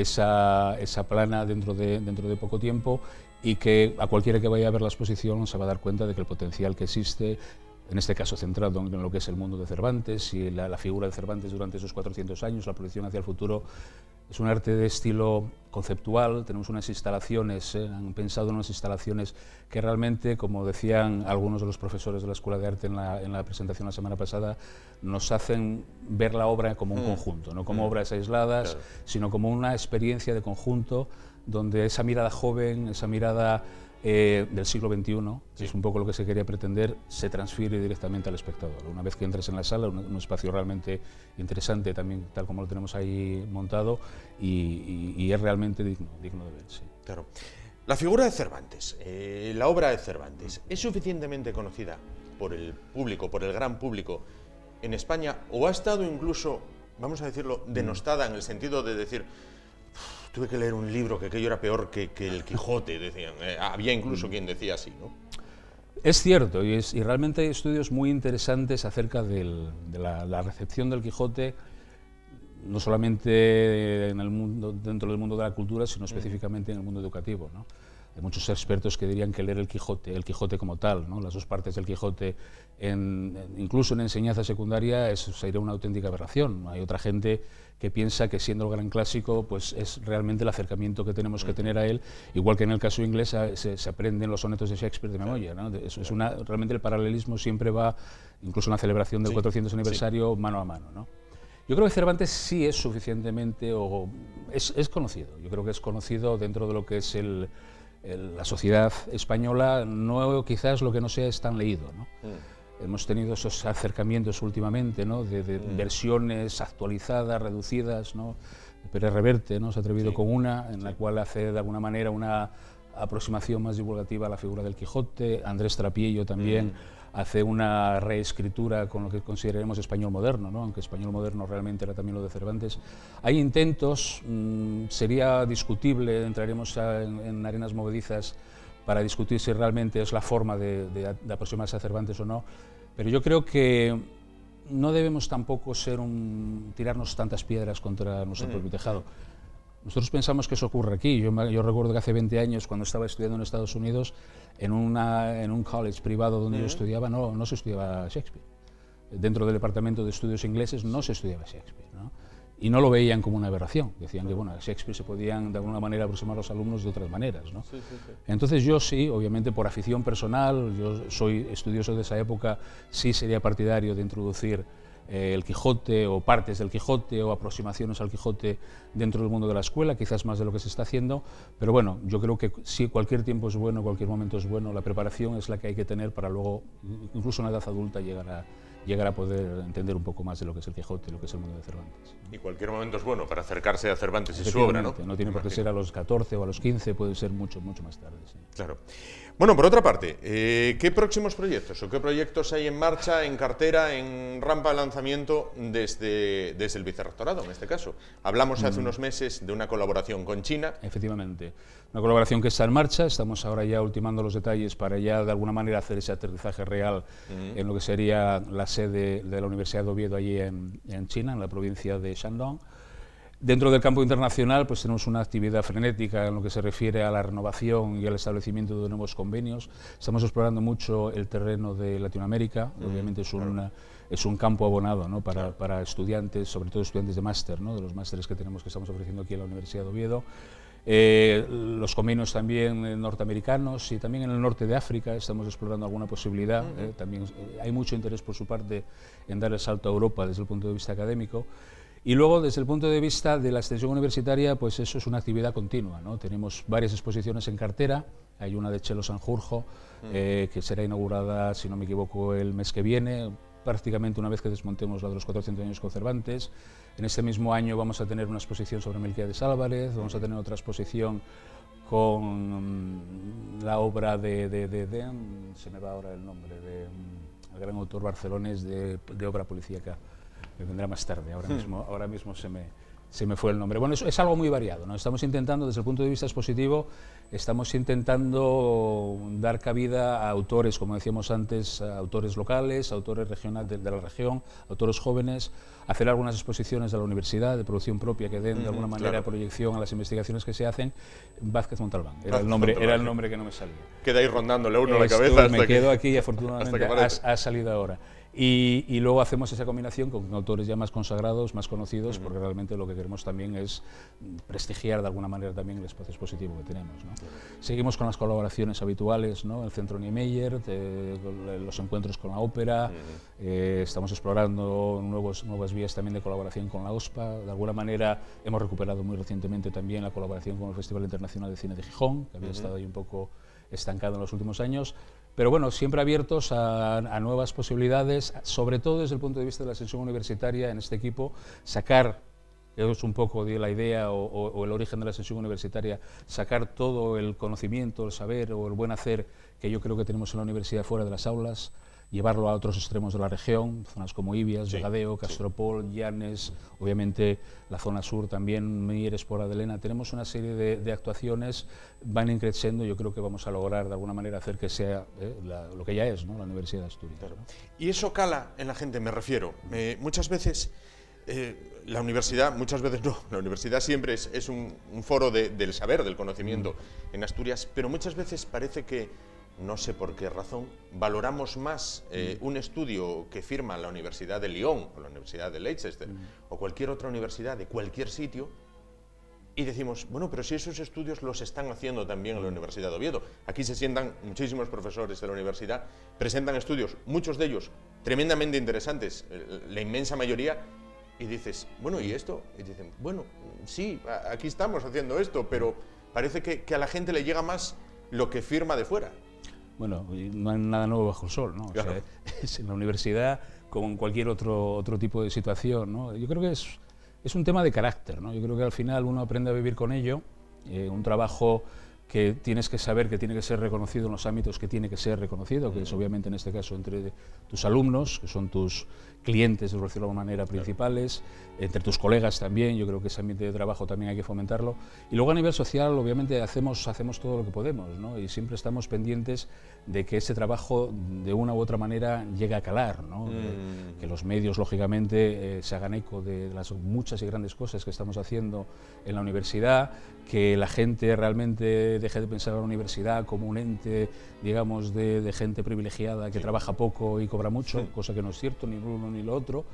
esa, esa plana dentro de, dentro de poco tiempo, y que a cualquiera que vaya a ver la exposición se va a dar cuenta de que el potencial que existe, en este caso centrado en lo que es el mundo de Cervantes y la, la figura de Cervantes durante esos cuatrocientos años, la proyección hacia el futuro, es un arte de estilo conceptual. Tenemos unas instalaciones, eh, han pensado en unas instalaciones que realmente, como decían algunos de los profesores de la Escuela de Arte en la, en la presentación la semana pasada, nos hacen ver la obra como un mm. conjunto, no como mm. obras aisladas, claro. sino como una experiencia de conjunto, donde esa mirada joven, esa mirada eh, del siglo veintiuno, sí. que es un poco lo que se quería pretender, se transfiere directamente al espectador. Una vez que entras en la sala, un, un espacio realmente interesante, también tal como lo tenemos ahí montado, y, y, y es realmente digno, digno de ver. Sí. Claro. La figura de Cervantes, eh, la obra de Cervantes, ¿es suficientemente conocida por el público, por el gran público en España, o ha estado incluso, vamos a decirlo, denostada en el sentido de decir, tuve que leer un libro que aquello era peor que, que el Quijote, decían? Eh, había incluso quien decía así, ¿no? Es cierto, y, es, y realmente hay estudios muy interesantes acerca del, de la, la recepción del Quijote, no solamente en el mundo, dentro del mundo de la cultura, sino específicamente en el mundo educativo, ¿no? Hay muchos expertos que dirían que leer el Quijote, el Quijote como tal, ¿no?, las dos partes del Quijote, en, incluso en enseñanza secundaria, es, sería una auténtica aberración. Hay otra gente que piensa que, siendo el gran clásico, pues es realmente el acercamiento que tenemos que tener a él, igual que en el caso inglés se, se aprenden los sonetos de Shakespeare de memoria, ¿no? Es, es una, realmente el paralelismo siempre va, incluso en la celebración del sí, cuatrocientos aniversario, sí. mano a mano, ¿no? Yo creo que Cervantes sí es suficientemente, o es, es conocido, yo creo que es conocido dentro de lo que es el, el, la sociedad española, no quizás lo que no sea es tan leído, ¿no? Mm. hemos tenido esos acercamientos últimamente, ¿no? de, de mm. versiones actualizadas, reducidas, ¿no? Pérez Reverte, ¿no? se ha atrevido sí. con una, en sí. la cual hace de alguna manera una aproximación más divulgativa a la figura del Quijote. Andrés Trapiello también mm. hace una reescritura con lo que consideraremos español moderno, ¿no? aunque español moderno realmente era también lo de Cervantes. Hay intentos, mmm, sería discutible, entraremos a, en, en arenas movedizas para discutir si realmente es la forma de, de, de aproximarse a Cervantes o no, pero yo creo que no debemos tampoco ser un, tirarnos tantas piedras contra nuestro propio tejado. Nosotros pensamos que eso ocurre aquí. Yo, yo recuerdo que hace veinte años, cuando estaba estudiando en Estados Unidos, en, una, en un college privado donde uh-huh. yo estudiaba, no, no se estudiaba Shakespeare. Dentro del departamento de estudios ingleses no se estudiaba Shakespeare, ¿no? Y no lo veían como una aberración. Decían que bueno, a Shakespeare se podían de alguna manera aproximar a los alumnos de otras maneras, ¿no? Sí, sí, sí. Entonces yo sí, obviamente por afición personal, yo soy estudioso de esa época, sí sería partidario de introducir eh, el Quijote o partes del Quijote o aproximaciones al Quijote dentro del mundo de la escuela, quizás más de lo que se está haciendo, pero bueno, yo creo que sí, cualquier tiempo es bueno, cualquier momento es bueno, la preparación es la que hay que tener para luego, incluso en la edad adulta, llegar a llegar a poder entender un poco más de lo que es el Quijote, lo que es el mundo de Cervantes. Y cualquier momento es bueno para acercarse a Cervantes y su obra, ¿no? No tiene por qué ser a los catorce o a los quince, puede ser mucho, mucho más tarde. Sí. Claro. Bueno, por otra parte, eh, ¿qué próximos proyectos o qué proyectos hay en marcha, en cartera, en rampa de lanzamiento desde, desde el Vicerrectorado, en este caso? Hablamos hace mm. unos meses de una colaboración con China. Efectivamente. Una colaboración que está en marcha, estamos ahora ya ultimando los detalles para ya de alguna manera hacer ese aterrizaje real mm. en lo que sería la sede de la Universidad de Oviedo allí en, en China, en la provincia de Shandong. Dentro del campo internacional pues tenemos una actividad frenética en lo que se refiere a la renovación y al establecimiento de nuevos convenios. Estamos explorando mucho el terreno de Latinoamérica, mm, obviamente es un, claro. es un campo abonado, ¿no? para, claro. para estudiantes, sobre todo estudiantes de máster, ¿no? de los másteres que tenemos que estamos ofreciendo aquí en la Universidad de Oviedo. Eh, los convenios también norteamericanos y también en el norte de África estamos explorando alguna posibilidad. Uh-huh. eh, también eh, hay mucho interés por su parte en dar el salto a Europa desde el punto de vista académico. Y luego, desde el punto de vista de la extensión universitaria, pues eso es una actividad continua, ¿no? Tenemos varias exposiciones en cartera, hay una de Chelo Sanjurjo, uh-huh. eh, que será inaugurada, si no me equivoco, el mes que viene, prácticamente una vez que desmontemos la de los cuatrocientos años con Cervantes. En este mismo año vamos a tener una exposición sobre Melquiades Álvarez, vamos a tener otra exposición con um, la obra de, de, de, de, um, se me va ahora el nombre, de um, el gran autor barcelonés de, de obra policíaca, me vendrá más tarde, ahora mismo, ahora mismo se me, se me fue el nombre. Bueno, es, es algo muy variado, ¿no? Estamos intentando, desde el punto de vista expositivo, estamos intentando dar cabida a autores, como decíamos antes, a autores locales, autores regionales de, de la región, autores jóvenes, hacer algunas exposiciones de la universidad, de producción propia, que den de alguna manera claro. proyección a las investigaciones que se hacen. Vázquez Montalbán, era, el nombre, era el nombre que no me salía. Queda ahí rondándole uno a la Esto, cabeza. Me hasta quedo que, aquí y afortunadamente ha, ha salido ahora. Y, y luego hacemos esa combinación con autores ya más consagrados, más conocidos, uh-huh. porque realmente lo que queremos también es prestigiar de alguna manera también el espacio expositivo que tenemos, ¿no? Uh-huh. Seguimos con las colaboraciones habituales, ¿no? El Centro Niemeyer, de, de los encuentros con la ópera, uh-huh. eh, estamos explorando nuevos, nuevas vías también de colaboración con la OSPA. De alguna manera hemos recuperado muy recientemente también la colaboración con el Festival Internacional de Cine de Gijón, que había uh-huh. estado ahí un poco estancado en los últimos años. Pero bueno, siempre abiertos a, a nuevas posibilidades, sobre todo desde el punto de vista de la extensión universitaria en este equipo, sacar, que es un poco de la idea o, o, o el origen de la extensión universitaria, sacar todo el conocimiento, el saber o el buen hacer que yo creo que tenemos en la universidad fuera de las aulas, llevarlo a otros extremos de la región, zonas como Ibias, sí, Vegadeo, Castropol, sí. Llanes, obviamente la zona sur también, Mieres, Pora de Lena. Tenemos una serie de, de actuaciones, van increciendo, yo creo que vamos a lograr de alguna manera hacer que sea eh, la, lo que ya es, ¿no? La Universidad de Asturias. Claro. ¿No? Y eso cala en la gente, me refiero. Eh, muchas veces eh, la universidad, muchas veces no, la universidad siempre es, es un, un foro de, del saber, del conocimiento mm. en Asturias, pero muchas veces parece que no sé por qué razón, valoramos más eh, un estudio que firma la Universidad de Lyon o la Universidad de Leicester mm. o cualquier otra universidad de cualquier sitio y decimos, bueno, pero si esos estudios los están haciendo también en la Universidad de Oviedo. Aquí se sientan muchísimos profesores de la universidad, presentan estudios, muchos de ellos tremendamente interesantes, la inmensa mayoría, y dices, bueno, ¿y esto? Y dicen, bueno, sí, aquí estamos haciendo esto, pero parece que, que a la gente le llega más lo que firma de fuera. Bueno, no hay nada nuevo bajo el sol, ¿no? Claro. O sea, es en la universidad como en cualquier otro, otro tipo de situación, ¿no? Yo creo que es, es un tema de carácter, ¿no? Yo creo que al final uno aprende a vivir con ello, eh, un trabajo que tienes que saber que tiene que ser reconocido en los ámbitos que tiene que ser reconocido, que es obviamente en este caso entre tus alumnos, que son tus clientes, por decirlo de alguna manera, principales, entre tus colegas también. Yo creo que ese ambiente de trabajo también hay que fomentarlo. Y luego a nivel social, obviamente, hacemos, hacemos todo lo que podemos, ¿no? Y siempre estamos pendientes de que ese trabajo, de una u otra manera, llegue a calar, ¿no? Mm. Que los medios, lógicamente, eh, se hagan eco de las muchas y grandes cosas que estamos haciendo en la universidad, que la gente realmente deje de pensar a la universidad como un ente, digamos, de, de gente privilegiada que sí. trabaja poco y cobra mucho, sí. cosa que no es cierto, ni lo uno ni lo otro.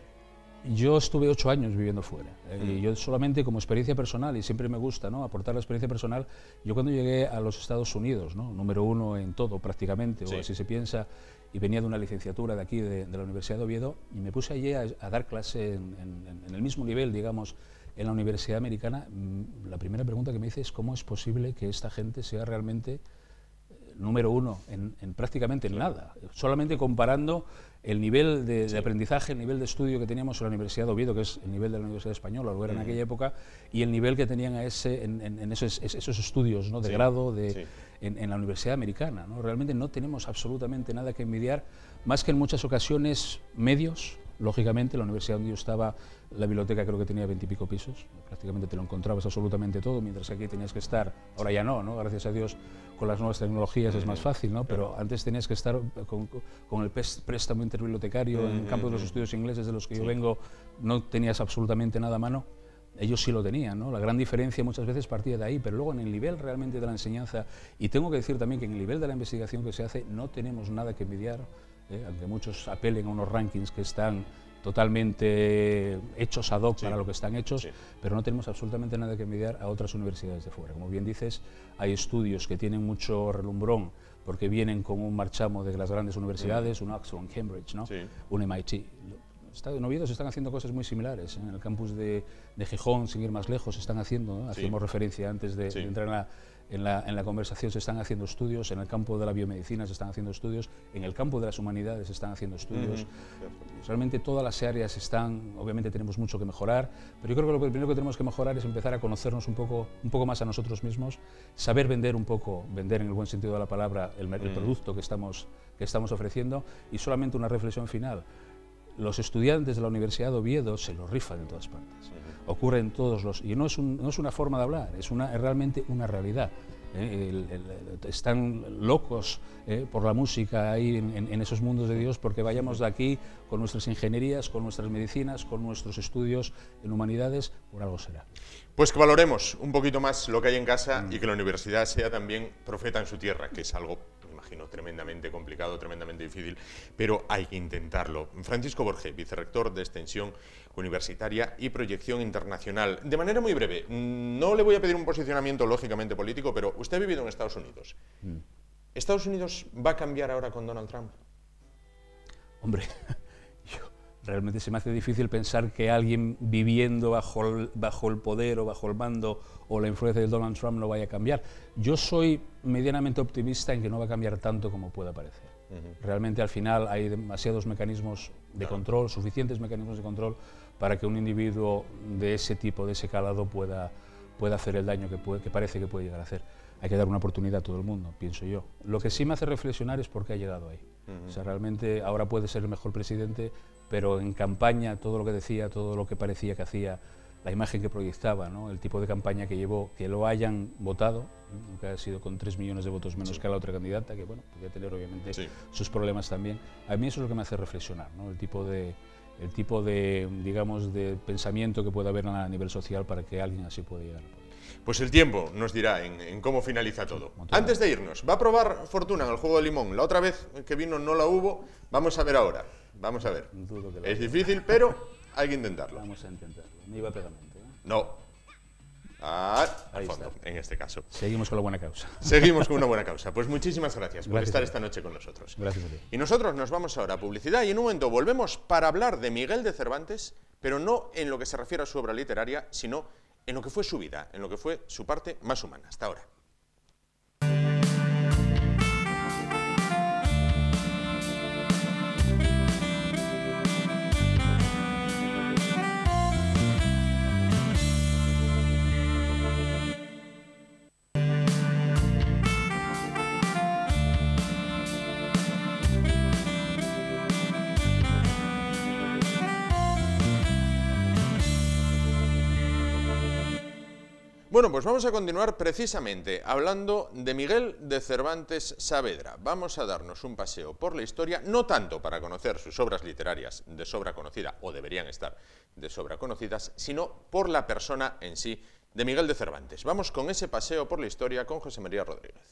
Yo estuve ocho años viviendo fuera, eh, mm. y yo solamente como experiencia personal, y siempre me gusta, ¿no?, aportar la experiencia personal. Yo cuando llegué a los Estados Unidos, ¿no?, número uno en todo prácticamente, sí. o así se piensa, y venía de una licenciatura de aquí, de, de la Universidad de Oviedo, y me puse allí a, a dar clase en, en, en el mismo nivel, digamos, en la Universidad Americana. La primera pregunta que me hice es cómo es posible que esta gente sea realmente número uno en, en prácticamente en nada, solamente comparando el nivel de, sí. de aprendizaje, el nivel de estudio que teníamos en la Universidad de Oviedo, que es el nivel de la Universidad Española, lo era mm. en aquella época, y el nivel que tenían a ese, en, en, en esos, esos estudios, ¿no?, de sí. grado de, sí. en, en la Universidad Americana, ¿no? Realmente no tenemos absolutamente nada que envidiar, más que en muchas ocasiones medios. Lógicamente, la universidad donde yo estaba, la biblioteca creo que tenía veintipico pisos, prácticamente te lo encontrabas absolutamente todo, mientras que aquí tenías que estar, ahora ya no, ¿no? Gracias a Dios, con las nuevas tecnologías es más fácil, ¿no? Pero antes tenías que estar con, con el préstamo interbibliotecario en el campo de los estudios ingleses de los que yo vengo, no tenías absolutamente nada a mano. Ellos sí lo tenían, ¿no? La gran diferencia muchas veces partía de ahí, pero luego en el nivel realmente de la enseñanza, y tengo que decir también que en el nivel de la investigación que se hace no tenemos nada que envidiar. Eh, aunque muchos apelen a unos rankings que están totalmente hechos ad hoc sí. para lo que están hechos, sí. pero no tenemos absolutamente nada que envidiar a otras universidades de fuera. Como bien dices, hay estudios que tienen mucho relumbrón porque vienen con un marchamo de las grandes universidades, sí. un Oxford, un Cambridge, ¿no? sí. un M I T. En Oviedo se están haciendo cosas muy similares. En el campus de, de Gijón, sin ir más lejos, se están haciendo, ¿no? Hacíamos sí. referencia antes de, sí. de entrar en la, en, la, en la conversación, se están haciendo estudios, en el campo de la biomedicina se están haciendo estudios, en el campo de las humanidades se están haciendo estudios. Uh-huh. Realmente todas las áreas están, obviamente tenemos mucho que mejorar, pero yo creo que lo primero que tenemos que mejorar es empezar a conocernos un poco, un poco más a nosotros mismos, saber vender un poco, vender en el buen sentido de la palabra, el, el uh-huh. producto que estamos, que estamos ofreciendo. Y solamente una reflexión final. Los estudiantes de la Universidad de Oviedo se lo rifan en todas partes, uh-huh. ocurre en todos los... Y no es, un, no es una forma de hablar, es, una, es realmente una realidad. ¿eh? El, el, están locos ¿eh? por la música ahí en, en, en esos mundos de Dios, porque vayamos de aquí con nuestras ingenierías, con nuestras medicinas, con nuestros estudios en humanidades, por algo será. Pues que valoremos un poquito más lo que hay en casa mm. y que la universidad sea también profeta en su tierra, que es algo... imagino, tremendamente complicado, tremendamente difícil, pero hay que intentarlo. Francisco Borge, vicerrector de Extensión Universitaria y Proyección Internacional. De manera muy breve, no le voy a pedir un posicionamiento lógicamente político, pero usted ha vivido en Estados Unidos. Mm. ¿Estados Unidos va a cambiar ahora con Donald Trump? Hombre, yo, realmente se me hace difícil pensar que alguien viviendo bajo el, bajo el poder o bajo el mando o la influencia de Donald Trump no vaya a cambiar. Yo soy medianamente optimista en que no va a cambiar tanto como pueda parecer. Uh-huh. Realmente al final hay demasiados mecanismos de claro. control, suficientes mecanismos de control para que un individuo de ese tipo, de ese calado, pueda, pueda hacer el daño que, puede, que parece que puede llegar a hacer. Hay que dar una oportunidad a todo el mundo, pienso yo. Lo que sí me hace reflexionar es por qué ha llegado ahí. Uh-huh. O sea, realmente ahora puede ser el mejor presidente, pero en campaña todo lo que decía, todo lo que parecía que hacía, la imagen que proyectaba, ¿no? El tipo de campaña que llevó, que lo hayan votado, ¿no? Que ha sido con tres millones de votos menos sí. que la otra candidata, que bueno, podría tener obviamente sí. sus problemas también. A mí eso es lo que me hace reflexionar, ¿no? El tipo de, el tipo de, digamos, de pensamiento que puede haber a nivel social para que alguien así pueda llegar. Pues el tiempo nos dirá en, en cómo finaliza todo. Antes de irnos, ¿va a probar fortuna en el juego de limón? La otra vez que vino no la hubo, vamos a ver ahora. Vamos a ver. Es difícil, pero hay que intentarlo. Vamos a intentarlo. Ni va pegamento, ¿eh? No. Ah, al fondo, está. En este caso. Seguimos con la buena causa. Seguimos con una buena causa. Pues muchísimas gracias por gracias estar esta noche con nosotros. Gracias a ti. Y nosotros nos vamos ahora a publicidad y en un momento volvemos para hablar de Miguel de Cervantes, pero no en lo que se refiere a su obra literaria, sino en lo que fue su vida, en lo que fue su parte más humana. Hasta ahora. Bueno, pues vamos a continuar precisamente hablando de Miguel de Cervantes Saavedra. Vamos a darnos un paseo por la historia, no tanto para conocer sus obras literarias de sobra conocida, o deberían estar de sobra conocidas, sino por la persona en sí de Miguel de Cervantes. Vamos con ese paseo por la historia con José María Rodríguez.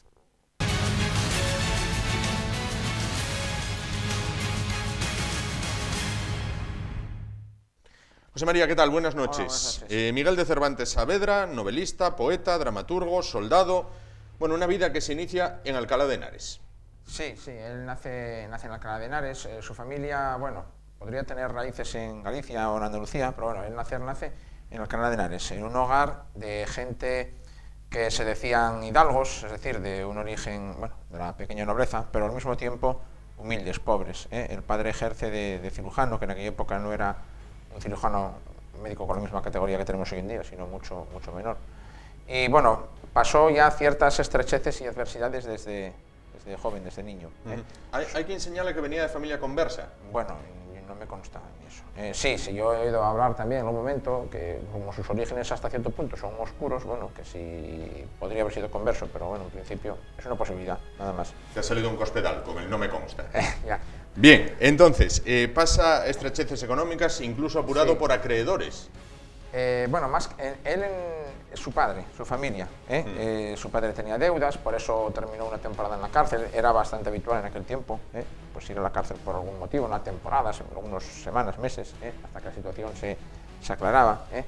José María, ¿qué tal? Buenas noches. Hola, buenas noches. Eh, Miguel de Cervantes Saavedra, novelista, poeta, dramaturgo, soldado. Bueno, una vida que se inicia en Alcalá de Henares. Sí, sí, él nace, nace en Alcalá de Henares. Eh, su familia, bueno, podría tener raíces en Galicia o en Andalucía, pero bueno, él nace, nace en Alcalá de Henares, en un hogar de gente que se decían hidalgos, es decir, de un origen, bueno, de la pequeña nobleza, pero al mismo tiempo humildes, pobres. ¿eh? El padre ejerce de, de cirujano, que en aquella época no era un cirujano médico con la misma categoría que tenemos hoy en día, sino mucho, mucho menor. Y bueno, pasó ya ciertas estrecheces y adversidades desde, desde joven, desde niño. ¿eh? Uh-huh. hay, hay quien señala que venía de familia conversa. Bueno, no me consta eso. Eh, sí, sí, yo he oído hablar también en un momento que como sus orígenes hasta cierto punto son oscuros, bueno, que sí podría haber sido converso, pero bueno, en principio es una posibilidad, nada más. Te ha salido un cospedal con el no me consta. ya. Bien, entonces, eh, pasa estrecheces económicas, incluso apurado Sí. por acreedores. Eh, bueno, más eh, él, en, su padre, su familia, ¿eh? Mm. Eh, su padre tenía deudas, por eso terminó una temporada en la cárcel. Era bastante habitual en aquel tiempo, ¿eh? pues ir a la cárcel por algún motivo, una temporada, algunas semanas, meses, ¿eh? hasta que la situación se, se aclaraba. ¿eh?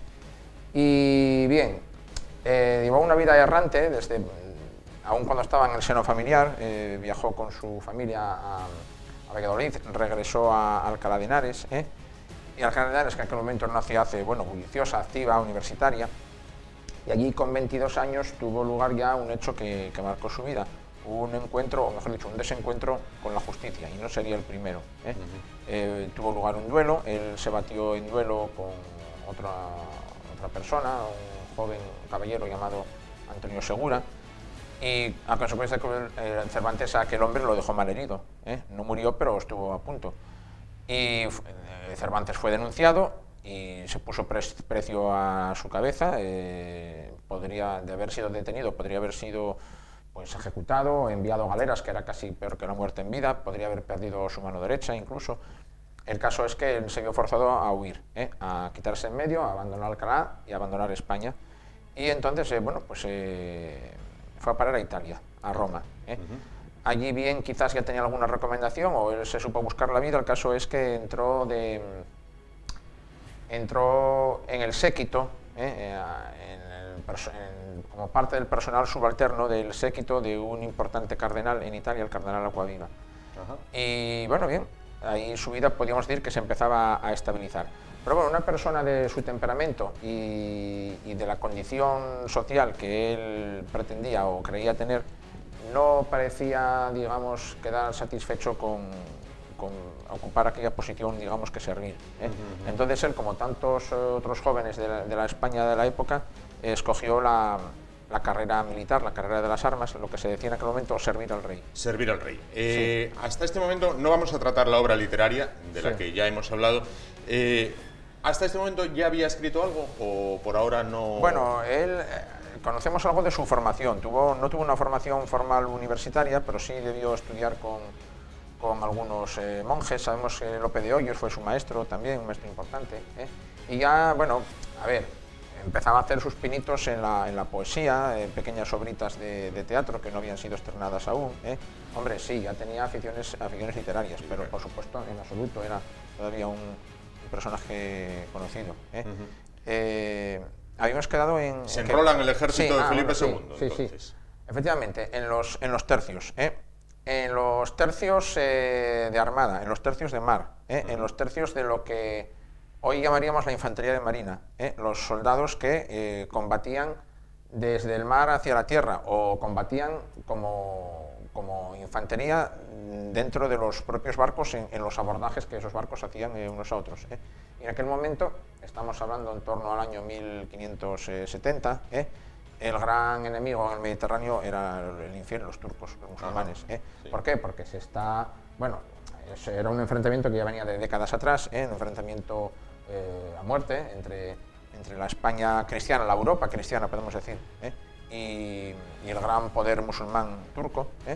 Y bien, eh, llevó una vida errante, desde, aún cuando estaba en el seno familiar, eh, viajó con su familia a, a Valladolid, regresó a Alcalá de Henares, ¿eh? y Alcalá de Henares, que en aquel momento era una ciudad bueno, bulliciosa, activa, universitaria, y allí con veintidós años tuvo lugar ya un hecho que, que marcó su vida, un encuentro, o mejor dicho, un desencuentro con la justicia, y no sería el primero. ¿eh? Uh-huh. eh, tuvo lugar un duelo, él se batió en duelo con otra, otra persona, un joven caballero llamado Antonio Segura, y a consecuencia de que el Cervantes a aquel hombre lo dejó malherido, ¿eh? no murió, pero estuvo a punto. Y Cervantes fue denunciado y se puso pre precio a su cabeza, eh, podría, de haber sido detenido, podría haber sido pues, ejecutado, enviado a galeras, que era casi peor que la muerte en vida, podría haber perdido su mano derecha incluso. El caso es que él se vio forzado a huir, ¿eh? a quitarse en medio, a abandonar Alcalá y a abandonar España. Y entonces, eh, bueno, pues eh, fue a parar a Italia, a Roma. ¿eh? Uh-huh. Allí bien quizás ya tenía alguna recomendación o él se supo buscar la vida. El caso es que entró, de, entró en el séquito, ¿eh? en el, en, como parte del personal subalterno del séquito de un importante cardenal en Italia, el cardenal Acquaviva. Ajá. Y bueno, bien, ahí su vida podríamos decir que se empezaba a estabilizar. Pero bueno, una persona de su temperamento y, y de la condición social que él pretendía o creía tener, no parecía, digamos, quedar satisfecho con, con ocupar aquella posición, digamos, que servir. ¿eh? Uh-huh. Entonces él, como tantos otros jóvenes de la, de la España de la época, eh, escogió la, la carrera militar, la carrera de las armas, lo que se decía en aquel momento, servir al rey. Servir al rey. Eh, sí. Hasta este momento no vamos a tratar la obra literaria, de la sí. que ya hemos hablado. Eh, ¿Hasta este momento ya había escrito algo o por ahora no...? Bueno, él... Conocemos algo de su formación. Tuvo, no tuvo una formación formal universitaria, pero sí debió estudiar con, con algunos eh, monjes. Sabemos que Lope de Hoyos fue su maestro también, un maestro importante. ¿eh? Y ya, bueno, a ver, empezaba a hacer sus pinitos en la, en la poesía, en pequeñas obritas de, de teatro que no habían sido estrenadas aún. ¿eh? Hombre, sí, ya tenía aficiones, aficiones literarias, pero por supuesto, en absoluto, era todavía un, un personaje conocido. ¿eh? Uh-huh. eh, Habíamos quedado en... Se enrola en el ejército sí, de ah, Felipe bueno, sí, segundo, sí, entonces. Sí. Efectivamente, en los, en los tercios, ¿eh? en los tercios eh, de armada, en los tercios de mar, ¿eh? uh-huh. en los tercios de lo que hoy llamaríamos la infantería de marina, ¿eh? los soldados que eh, combatían desde el mar hacia la tierra o combatían como, como infantería dentro de los propios barcos en, en los abordajes que esos barcos hacían eh, unos a otros. ¿eh? Y en aquel momento, estamos hablando en torno al año mil quinientos setenta, ¿eh? el gran enemigo en el Mediterráneo era el infierno, los turcos, los musulmanes. ¿eh? Sí. ¿Por qué? Porque se está, bueno, era un enfrentamiento que ya venía de décadas atrás, ¿eh? un enfrentamiento eh, a muerte entre, entre la España cristiana, la Europa cristiana, podemos decir, ¿eh? y, y el gran poder musulmán turco. ¿eh?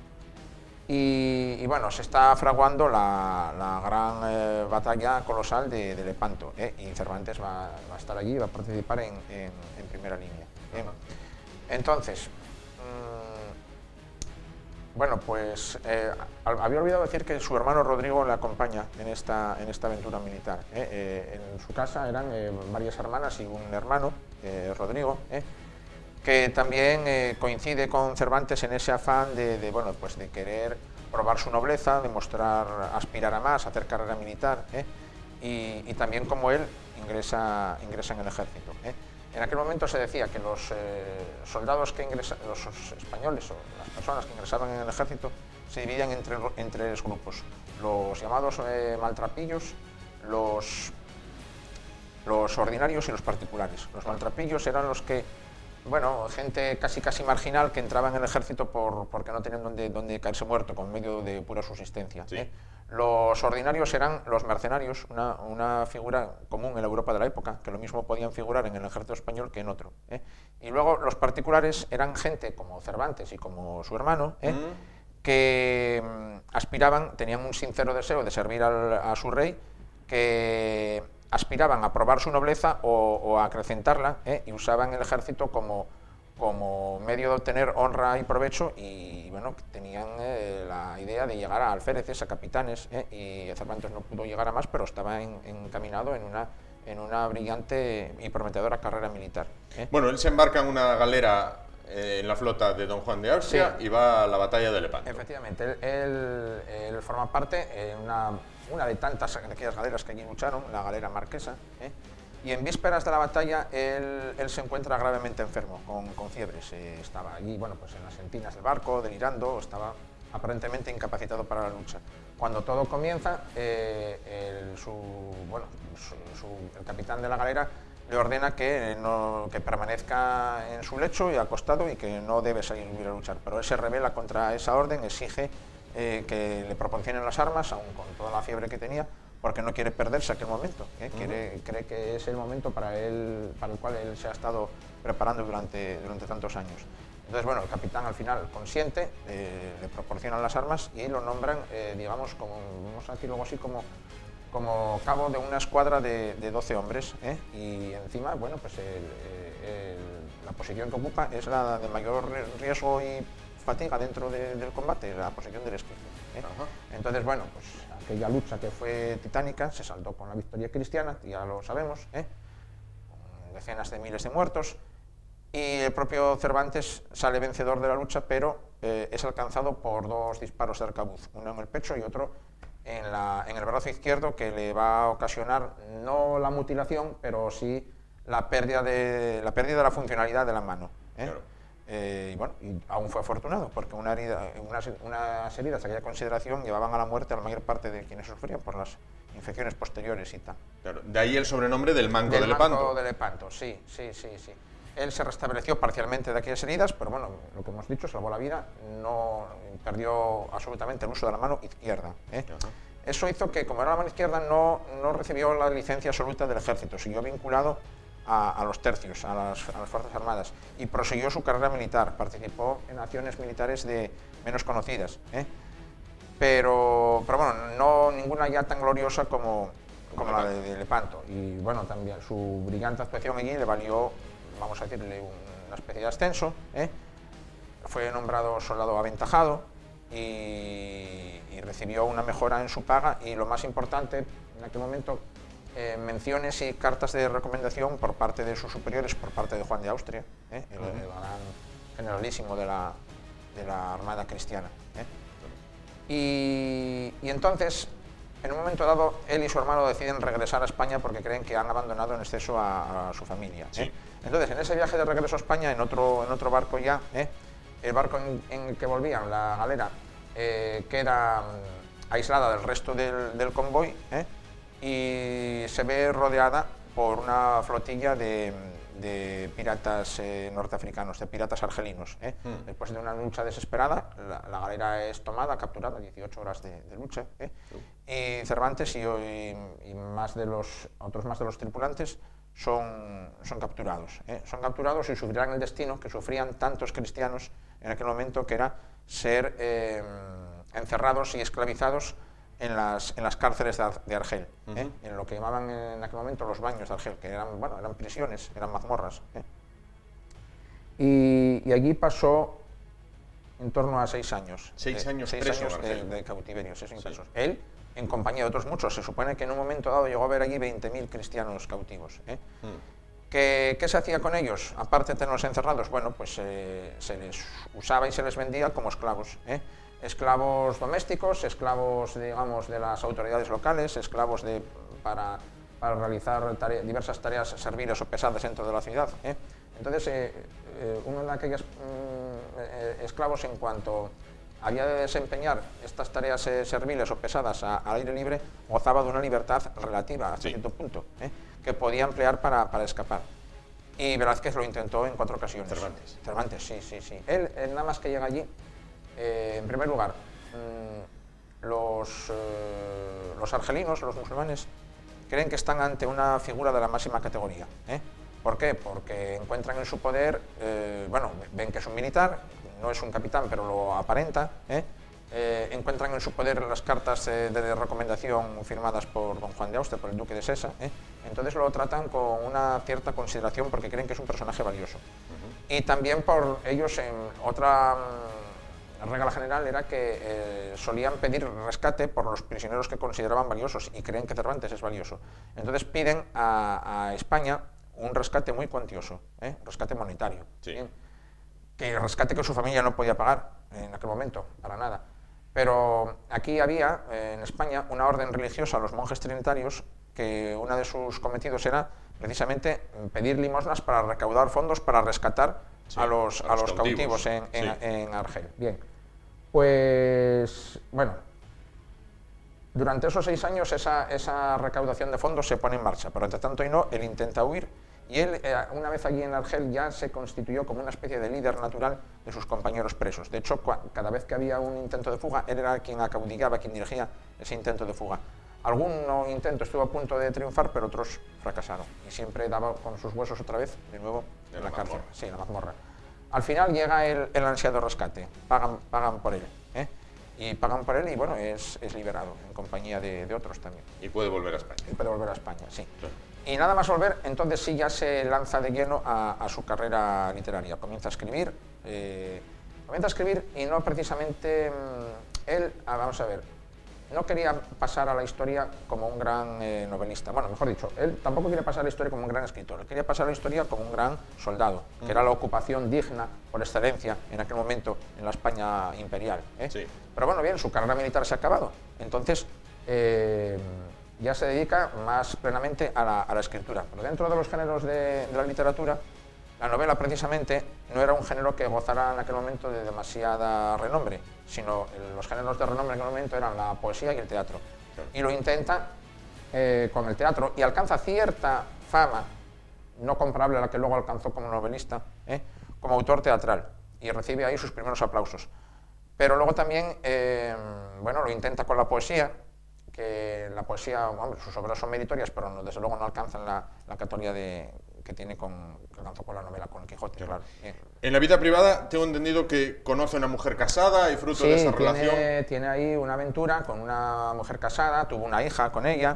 Y, y bueno, se está fraguando la, la gran eh, batalla colosal de, de Lepanto, ¿eh? y Cervantes va, va a estar allí, va a participar en, en, en primera línea. ¿eh? Entonces, mmm, bueno, pues eh, había olvidado decir que su hermano Rodrigo le acompaña en esta, en esta aventura militar. ¿eh? Eh, en su casa eran eh, varias hermanas y un hermano, eh, Rodrigo, ¿eh? que también eh, coincide con Cervantes en ese afán de, de, bueno, pues de querer probar su nobleza, demostrar, aspirar a más, hacer carrera militar, ¿eh? y, y también como él ingresa, ingresa en el ejército. ¿eh? En aquel momento se decía que los eh, soldados que ingresan, los españoles o las personas que ingresaban en el ejército se dividían entre, entre tres grupos, los llamados eh, maltrapillos, los, los ordinarios y los particulares. Los maltrapillos eran los que, bueno, gente casi casi marginal que entraba en el ejército por, porque no tenían donde, donde caerse muerto con medio de pura subsistencia. Sí. ¿eh? Los ordinarios eran los mercenarios, una, una figura común en la Europa de la época, que lo mismo podían figurar en el ejército español que en otro. ¿eh? Y luego los particulares eran gente como Cervantes y como su hermano, ¿eh? mm. que mm, aspiraban, tenían un sincero deseo de servir al, a su rey, que aspiraban a probar su nobleza o, o a acrecentarla, ¿eh? y usaban el ejército como, como medio de obtener honra y provecho, y bueno, tenían eh, la idea de llegar a alféreces, a capitanes, ¿eh? y Cervantes no pudo llegar a más, pero estaba en, encaminado en una, en una brillante y prometedora carrera militar. ¿eh? Bueno, él se embarca en una galera eh, en la flota de don Juan de Austria, sí. y va a la batalla de Lepanto. Efectivamente, él, él, él forma parte en una... una de tantas de aquellas galeras que allí lucharon, la galera marquesa, ¿eh? y en vísperas de la batalla él, él se encuentra gravemente enfermo, con, con fiebres. Eh, estaba allí, bueno, pues en las entinas del barco, delirando, estaba aparentemente incapacitado para la lucha. Cuando todo comienza, eh, el, su, bueno, su, su, el capitán de la galera le ordena que, no, que permanezca en su lecho y acostado y que no debe salir a luchar, pero él se rebela contra esa orden, exige Eh, que le proporcionen las armas, aun con toda la fiebre que tenía, porque no quiere perderse aquel momento, ¿eh? uh-huh. quiere, cree que es el momento para, él, para el cual él se ha estado preparando durante, durante tantos años. Entonces, bueno, el capitán al final consiente, eh, le proporcionan las armas y lo nombran, eh, digamos, como, vamos a decirlo así, como, como cabo de una escuadra de, de doce hombres, ¿eh? y encima, bueno, pues el, el, la posición que ocupa es la de mayor riesgo y fatiga dentro de, del combate, la posición del esquife. ¿eh? Entonces, bueno, pues aquella lucha que fue titánica se saldó con la victoria cristiana, ya lo sabemos, ¿eh? con decenas de miles de muertos, y el propio Cervantes sale vencedor de la lucha, pero eh, es alcanzado por dos disparos de arcabuz, uno en el pecho y otro en, la, en el brazo izquierdo, que le va a ocasionar no la mutilación, pero sí la pérdida de la, pérdida de la funcionalidad de la mano. ¿eh? Claro. Eh, y bueno, y aún fue afortunado, porque una herida, unas, unas heridas de aquella consideración llevaban a la muerte a la mayor parte de quienes sufrían por las infecciones posteriores y tal. Claro, de ahí el sobrenombre del Manco del de Lepanto. Manco de Lepanto, sí, sí, sí, sí. Él se restableció parcialmente de aquellas heridas, pero bueno, lo que hemos dicho, salvó la vida, no perdió absolutamente el uso de la mano izquierda. ¿eh? Eso hizo que, como era la mano izquierda, no, no recibió la licencia absoluta del ejército, siguió vinculado A, a los tercios, a las, a las Fuerzas Armadas, y prosiguió su carrera militar, participó en acciones militares de menos conocidas, ¿eh? pero, pero bueno, no ninguna ya tan gloriosa como, como la de, de Lepanto, y bueno, también su brillante actuación allí le valió, vamos a decirle, una especie de ascenso, ¿eh? fue nombrado soldado aventajado y, y recibió una mejora en su paga, y lo más importante en aquel momento, Eh, menciones y cartas de recomendación por parte de sus superiores, por parte de Juan de Austria, ¿eh? el, el gran generalísimo de la, de la Armada cristiana. ¿eh? Y, y entonces, en un momento dado, él y su hermano deciden regresar a España porque creen que han abandonado en exceso a, a su familia. ¿eh? Sí. Entonces, en ese viaje de regreso a España, en otro, en otro barco ya, ¿eh? el barco en, en el que volvían, la galera, eh, queda um, aislada del resto del, del convoy, ¿eh? y se ve rodeada por una flotilla de, de piratas eh, norteafricanos, de piratas argelinos. ¿eh? Mm. Después de una lucha desesperada, la, la galera es tomada, capturada, dieciocho horas de, de lucha, ¿eh? sí. y Cervantes y, y, y más de los, otros más de los tripulantes son, son capturados. ¿eh? Son capturados y sufrirán el destino que sufrían tantos cristianos en aquel momento, que era ser eh, encerrados y esclavizados en las, en las cárceles de, de Argel, ¿eh? uh-huh. en lo que llamaban en aquel momento los baños de Argel, que eran, bueno, eran prisiones, eran mazmorras. ¿eh? Y, y allí pasó en torno a seis años. Seis de, años seis preso, años de, de cautiverio, seis años presos. Él, en compañía de otros muchos, se supone que en un momento dado llegó a haber allí veinte mil cristianos cautivos. ¿eh? Mm. ¿Qué, ¿Qué se hacía con ellos? Aparte de tenerlos encerrados, bueno, pues eh, se les usaba y se les vendía como esclavos. ¿eh? Esclavos domésticos, esclavos, digamos, de las autoridades locales, esclavos de, para, para realizar tare diversas tareas serviles o pesadas dentro de la ciudad. ¿eh? Entonces, eh, eh, uno de aquellos mm, eh, esclavos, en cuanto había de desempeñar estas tareas eh, serviles o pesadas a, al aire libre, gozaba de una libertad relativa hasta sí. cierto punto, ¿eh? que podía emplear para, para escapar. Y Velázquez lo intentó en cuatro ocasiones. Cervantes. Cervantes, sí, sí, sí. Él, él nada más que llega allí, eh, en primer lugar, mmm, los, eh, los argelinos, los musulmanes, creen que están ante una figura de la máxima categoría. ¿eh? ¿Por qué? Porque encuentran en su poder, eh, bueno, ven que es un militar, no es un capitán, pero lo aparenta, ¿eh? Eh, encuentran en su poder las cartas eh, de recomendación firmadas por don Juan de Austria, por el duque de Sesa, ¿eh? entonces lo tratan con una cierta consideración porque creen que es un personaje valioso. Uh-huh. Y también por ellos, en otra mm, regla general era que eh, solían pedir rescate por los prisioneros que consideraban valiosos y creen que Cervantes es valioso. Entonces piden a, a España un rescate muy cuantioso, ¿eh? rescate monetario. Sí. ¿bien? Que rescate que su familia no podía pagar en aquel momento, para nada. Pero aquí había, eh, en España, una orden religiosa a los monjes trinitarios, que uno de sus cometidos era precisamente pedir limosnas para recaudar fondos para rescatar sí, a los, a los, a los cautivos, cautivos en, en, sí. en Argel. Bien, pues, bueno, durante esos seis años esa, esa recaudación de fondos se pone en marcha, pero entre tanto y no, él intenta huir. Y él, eh, una vez allí en Argel, ya se constituyó como una especie de líder natural de sus compañeros presos. De hecho, cada vez que había un intento de fuga, él era quien acaudillaba, quien dirigía ese intento de fuga. Algún intento estuvo a punto de triunfar, pero otros fracasaron. Y siempre daba con sus huesos otra vez, de nuevo, en, en la, la cárcel. Sí, en la mazmorra. Al final llega el, el ansiado rescate. Pagan, pagan por él. ¿eh? Y pagan por él y, bueno, es, es liberado, en compañía de, de otros también. Y puede volver a España. Y puede volver a España, sí. Claro. Y nada más volver, entonces sí ya se lanza de lleno a, a su carrera literaria. Comienza a escribir, eh, comienza a escribir y no precisamente mmm, él, ah, vamos a ver, no quería pasar a la historia como un gran eh, novelista. Bueno, mejor dicho, él tampoco quería pasar a la historia como un gran escritor, él quería pasar a la historia como un gran soldado, mm. que era la ocupación digna por excelencia en aquel momento en la España imperial. ¿eh? Sí. Pero bueno, bien, su carrera militar se ha acabado, entonces eh, ya se dedica más plenamente a la, a la escritura. Pero dentro de los géneros de, de la literatura, la novela precisamente no era un género que gozara en aquel momento de demasiada renombre, sino los géneros de renombre en aquel momento eran la poesía y el teatro. Claro. Y lo intenta eh, con el teatro y alcanza cierta fama, no comparable a la que luego alcanzó como novelista, ¿eh? como autor teatral, y recibe ahí sus primeros aplausos. Pero luego también, eh, bueno, lo intenta con la poesía, que la poesía, hombre, sus obras son meritorias, pero no, desde luego no alcanzan la, la categoría de, que tiene con, que alcanzó con la novela, con el Quijote, claro. Bien. En la vida privada tengo entendido que conoce a una mujer casada y fruto sí, de esa tiene, relación... tiene ahí una aventura con una mujer casada, tuvo una hija con ella,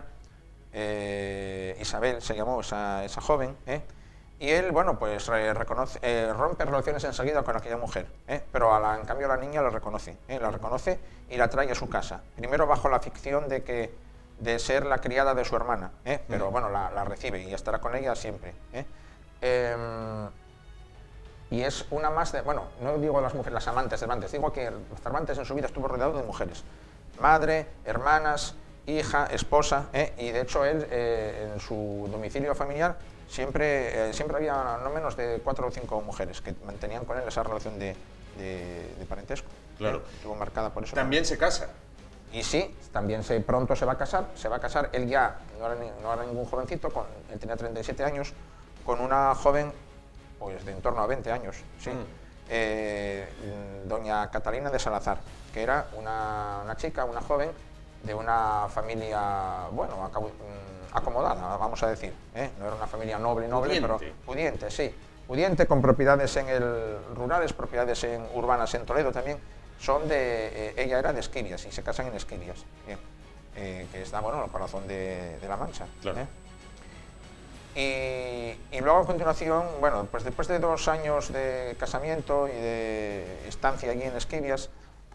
eh, Isabel se llamó esa, esa joven, ¿eh? y él, bueno, pues re, reconoce, eh, rompe relaciones enseguida con aquella mujer, ¿eh? pero a la, en cambio la niña la reconoce, ¿eh? la reconoce y la trae a su casa. Primero bajo la ficción de que de ser la criada de su hermana, ¿eh? pero mm. bueno, la, la recibe y estará con ella siempre. ¿eh? Eh, y es una más de, bueno, no digo las mujeres, las amantes de Cervantes, digo que Cervantes en su vida estuvo rodeado de mujeres, madre, hermanas, hija, esposa, ¿eh? y de hecho él eh, en su domicilio familiar siempre, eh, siempre había no menos de cuatro o cinco mujeres que mantenían con él esa relación de, de, de parentesco. Claro. ¿eh? Estuvo marcada por eso. También se casa. Y sí, también se, pronto se va a casar, se va a casar, él ya no era, ni, no era ningún jovencito, con, él tenía treinta y siete años, con una joven pues de en torno a veinte años, sí, mm. eh, doña Catalina de Salazar, que era una, una chica, una joven, de una familia, bueno, acomodada, vamos a decir, ¿eh? No era una familia noble, noble, Pudiente. pero pudiente, sí. Pudiente, con propiedades en el rurales, propiedades en urbanas en Toledo también. Son de, eh, ella era de Esquirias y se casan en Esquirias, bien, eh, que está, bueno, en el corazón de, de La Mancha. Claro. ¿eh? Y, y luego a continuación, bueno, pues después de dos años de casamiento y de estancia allí en Esquirias,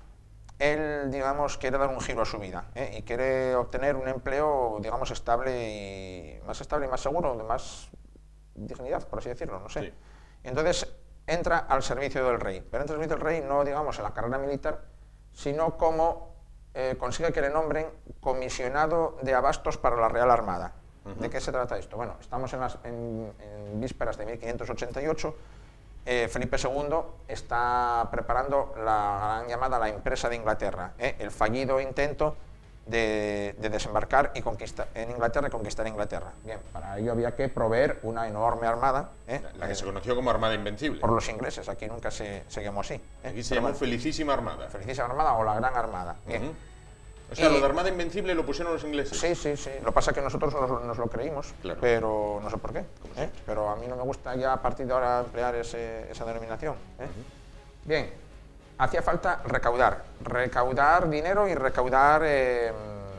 él, digamos, quiere dar un giro a su vida, ¿eh? Y quiere obtener un empleo, digamos, estable y más estable y más seguro, de más dignidad, por así decirlo, no sé. Sí. Y entonces entra al servicio del rey, pero entra al servicio del rey no, digamos, en la carrera militar, sino como eh, consigue que le nombren comisionado de abastos para la Real Armada. Uh-huh. ¿De qué se trata esto? Bueno, estamos en, las, en, en vísperas de mil quinientos ochenta y ocho, eh, Felipe segundo está preparando la gran llamada la Empresa de Inglaterra, ¿eh? El fallido intento de, de desembarcar y conquistar en Inglaterra y conquistar Inglaterra. Bien, para ello había que proveer una enorme armada, ¿eh? La que se conoció como Armada Invencible. Por los ingleses, aquí nunca se, se llamó así. ¿eh? Aquí se Pero llamó bueno, Felicísima Armada. Felicísima Armada o la Gran Armada. Bien. Uh-huh. O sea, Y, lo de Armada Invencible lo pusieron los ingleses. Sí, sí, sí. Lo que pasa es que nosotros nos, nos lo creímos, Claro. pero no sé por qué. ¿eh? Pero a mí no me gusta ya a partir de ahora emplear ese, esa denominación. ¿eh? Uh-huh. Bien, hacía falta recaudar. Recaudar dinero y recaudar eh,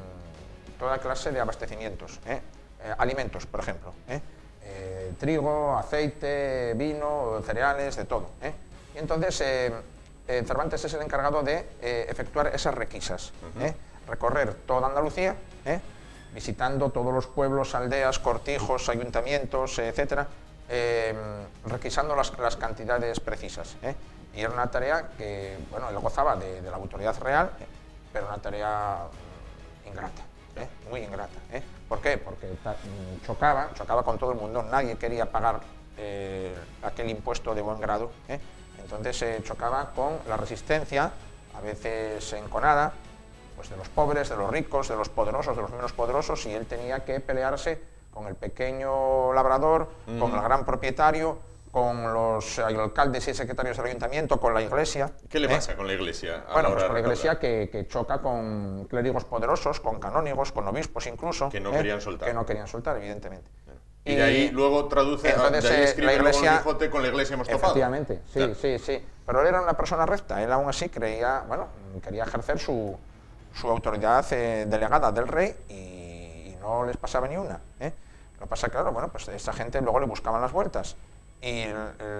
toda clase de abastecimientos. ¿eh? Eh, alimentos, por ejemplo. ¿eh? Eh, trigo, aceite, vino, cereales, de todo. ¿eh? Y entonces eh, eh, Cervantes es el encargado de eh, efectuar esas requisas. Uh-huh. ¿eh? Recorrer toda Andalucía, ¿eh? visitando todos los pueblos, aldeas, cortijos, ayuntamientos, etcétera, eh, requisando las, las cantidades precisas. ¿eh? Y era una tarea que, bueno, él gozaba de, de la autoridad real, ¿eh? pero una tarea mm, ingrata, ¿eh? muy ingrata. ¿eh? ¿Por qué? Porque ta, chocaba, chocaba con todo el mundo, nadie quería pagar eh, aquel impuesto de buen grado, ¿eh? entonces se eh, chocaba con la resistencia, a veces enconada, pues de los pobres, de los ricos, de los poderosos, de los menos poderosos, y él tenía que pelearse con el pequeño labrador, mm. con el gran propietario, con los alcaldes y secretarios del ayuntamiento, con la iglesia. ¿Qué le ¿eh? pasa con la iglesia? Bueno, pues con la iglesia que, que choca con clérigos poderosos, con canónigos, con obispos incluso. Que no ¿eh? querían soltar. Que no querían soltar, evidentemente. Y, y de ahí luego traduce, entonces, de ahí escribe la iglesia, luego el Quijote, con la iglesia hemos topado. Efectivamente, sí, claro. sí, sí. Pero él era una persona recta, él aún así creía, bueno, quería ejercer su, su autoridad eh, delegada del rey y, y no les pasaba ni una. ¿eh? Lo que pasa, claro, bueno, pues esa gente luego le buscaban las vueltas. Y el,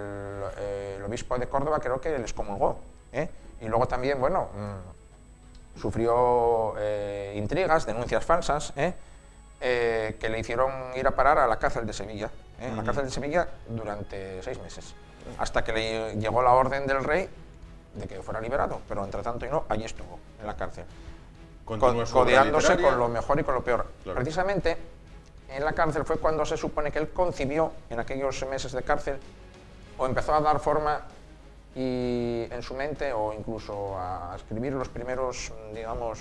el, el obispo de Córdoba creo que les comulgó. ¿eh? Y luego también, bueno, mmm, sufrió eh, intrigas, denuncias falsas, ¿eh? Eh, que le hicieron ir a parar a la cárcel de Sevilla, ¿eh? uh-huh. la cárcel de Sevilla durante seis meses, hasta que le llegó la orden del rey de que fuera liberado, pero entre tanto y no, allí estuvo, en la cárcel, Co codeándose con lo mejor y con lo peor. Claro. Precisamente en la cárcel fue cuando se supone que él concibió, en aquellos meses de cárcel, o empezó a dar forma y en su mente, o incluso a escribir los primeros, digamos,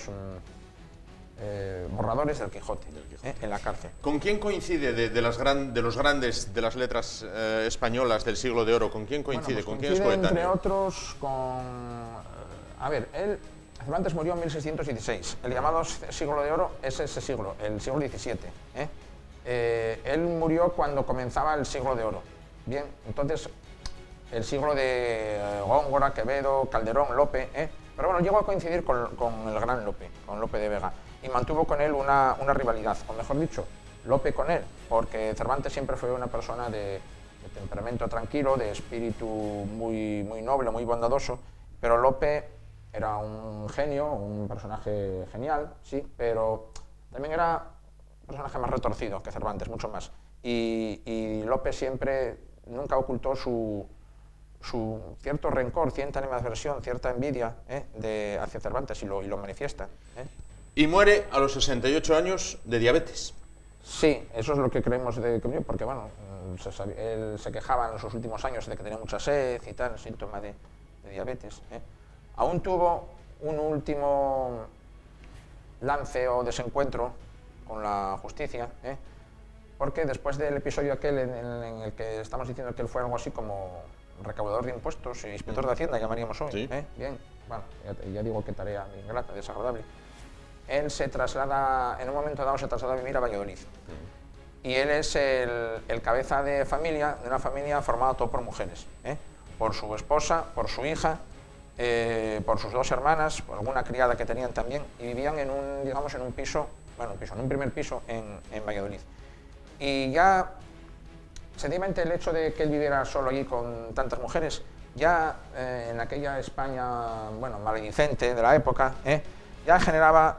Eh, borradores del Quijote, del Quijote. Eh, en la cárcel. ¿Con quién coincide de, de, las gran, de los grandes de las letras eh, españolas del siglo de oro? ¿Con quién coincide? Bueno, pues ¿Con coincide quién es coetáneo? Entre otros con... A ver, él, Cervantes murió en mil seiscientos dieciséis. El llamado siglo de oro es ese siglo, el siglo diecisiete. ¿eh? Eh, él murió cuando comenzaba el siglo de oro. Bien, entonces el siglo de Góngora, Quevedo, Calderón, Lope... ¿eh? Pero bueno, llegó a coincidir con, con el gran Lope, con Lope de Vega. Y mantuvo con él una, una rivalidad, o mejor dicho, Lope con él, porque Cervantes siempre fue una persona de, de temperamento tranquilo, de espíritu muy, muy noble, muy bondadoso, pero Lope era un genio, un personaje genial, sí, pero también era un personaje más retorcido que Cervantes, mucho más. Y, y Lope siempre, nunca ocultó su, su cierto rencor, cierta animadversión, cierta envidia ¿eh? de, hacia Cervantes y lo, y lo manifiesta. ¿eh? Y muere a los sesenta y ocho años de diabetes. Sí, eso es lo que creemos de que murió, porque bueno, se sabía, él se quejaba en los últimos años de que tenía mucha sed y tal, síntoma de, de diabetes. ¿eh? Aún tuvo un último lance o desencuentro con la justicia, ¿eh? porque después del episodio aquel en, en, en el que estamos diciendo que él fue algo así como recaudador de impuestos e inspector de Hacienda, llamaríamos hoy. ¿Sí? ¿eh? Bien, bueno, ya, ya digo qué tarea ingrata, desagradable. él se traslada, en un momento dado se traslada a vivir a Valladolid. Y él es el, el cabeza de familia, de una familia formada todo por mujeres, ¿eh? Por su esposa, por su hija, eh, por sus dos hermanas, por alguna criada que tenían también, y vivían en un, digamos, en un piso, bueno, un piso, en un primer piso en, en Valladolid. Y ya, sencillamente el hecho de que él viviera solo allí con tantas mujeres, ya eh, en aquella España, bueno, maledicente de la época, ¿eh? ya generaba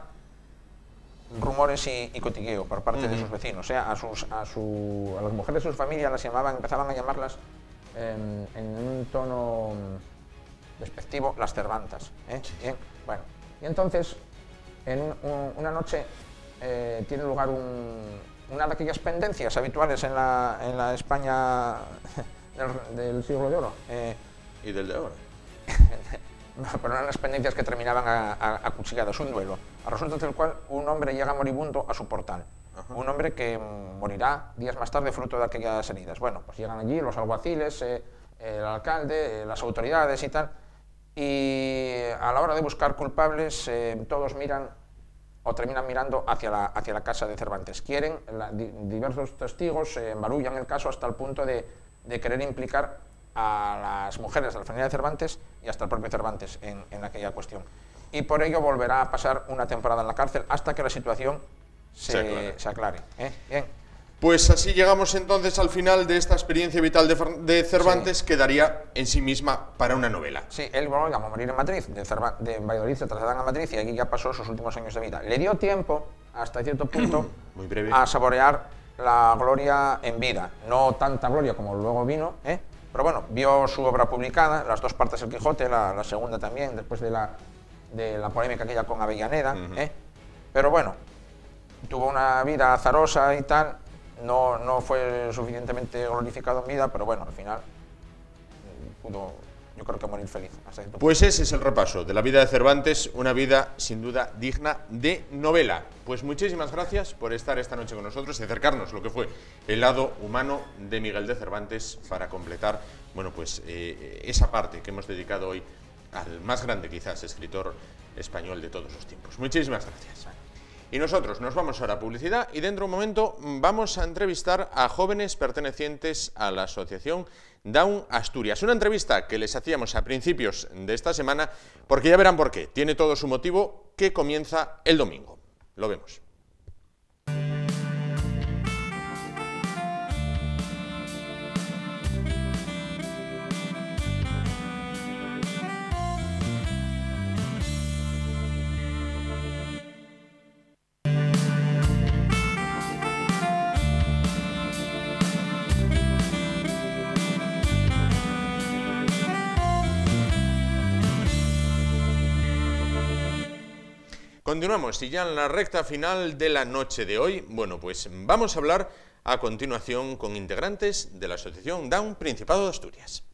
rumores y, y cotilleo por parte uh-huh. de sus vecinos. O sea, a, sus, a, su, a las mujeres de sus familias las llamaban, empezaban a llamarlas eh, en un tono despectivo, las Cervantas. ¿eh? Bien, bueno, y entonces, en un, un, una noche eh, tiene lugar un, una de aquellas pendencias habituales en la, en la España del, del siglo de oro. Eh, ¿Y del de ahora? No, pero eran las pendencias que terminaban a, a, a cuchilladas, un duelo, a resultas del cual un hombre llega moribundo a su portal. Ajá. Un hombre que morirá días más tarde fruto de aquellas heridas. Bueno, pues llegan allí los alguaciles, eh, el alcalde, eh, las autoridades y tal, y a la hora de buscar culpables eh, todos miran o terminan mirando hacia la, hacia la casa de Cervantes. Quieren, la, di, diversos testigos eh, embarullan el caso hasta el punto de, de querer implicar a las mujeres de la familia de Cervantes y hasta el propio Cervantes en, en aquella cuestión. Y por ello volverá a pasar una temporada en la cárcel hasta que la situación se, se aclare. Se aclare ¿eh? Bien. Pues así llegamos entonces al final de esta experiencia vital de, de Cervantes, sí. que daría en sí misma para una novela. Sí, él bueno, llegó a morir en Madrid, de, Cerva de Valladolid se trasladan a Madrid y aquí ya pasó sus últimos años de vida. Le dio tiempo, hasta cierto punto, Muy breve. a saborear la gloria en vida. No tanta gloria como luego vino, ¿eh? Pero bueno, vio su obra publicada, las dos partes del Quijote, la, la segunda también, después de la, de la polémica aquella con Avellaneda, uh-huh. ¿eh? Pero bueno, tuvo una vida azarosa y tal, no, no fue suficientemente glorificado en vida, pero bueno, al final pudo, yo creo que morir feliz. Hasta pues ese es el repaso de la vida de Cervantes, una vida sin duda digna de novela. Pues muchísimas gracias por estar esta noche con nosotros y acercarnos lo que fue el lado humano de Miguel de Cervantes para completar, bueno, pues eh, esa parte que hemos dedicado hoy al más grande quizás escritor español de todos los tiempos. Muchísimas gracias. Y nosotros nos vamos ahora a publicidad y dentro de un momento vamos a entrevistar a jóvenes pertenecientes a la asociación Down Asturias. Una entrevista que les hacíamos a principios de esta semana porque ya verán por qué. Tiene todo su motivo, que comienza el domingo. Lo vemos. Continuamos y ya en la recta final de la noche de hoy, bueno, pues vamos a hablar a continuación con integrantes de la asociación Down Principado de Asturias.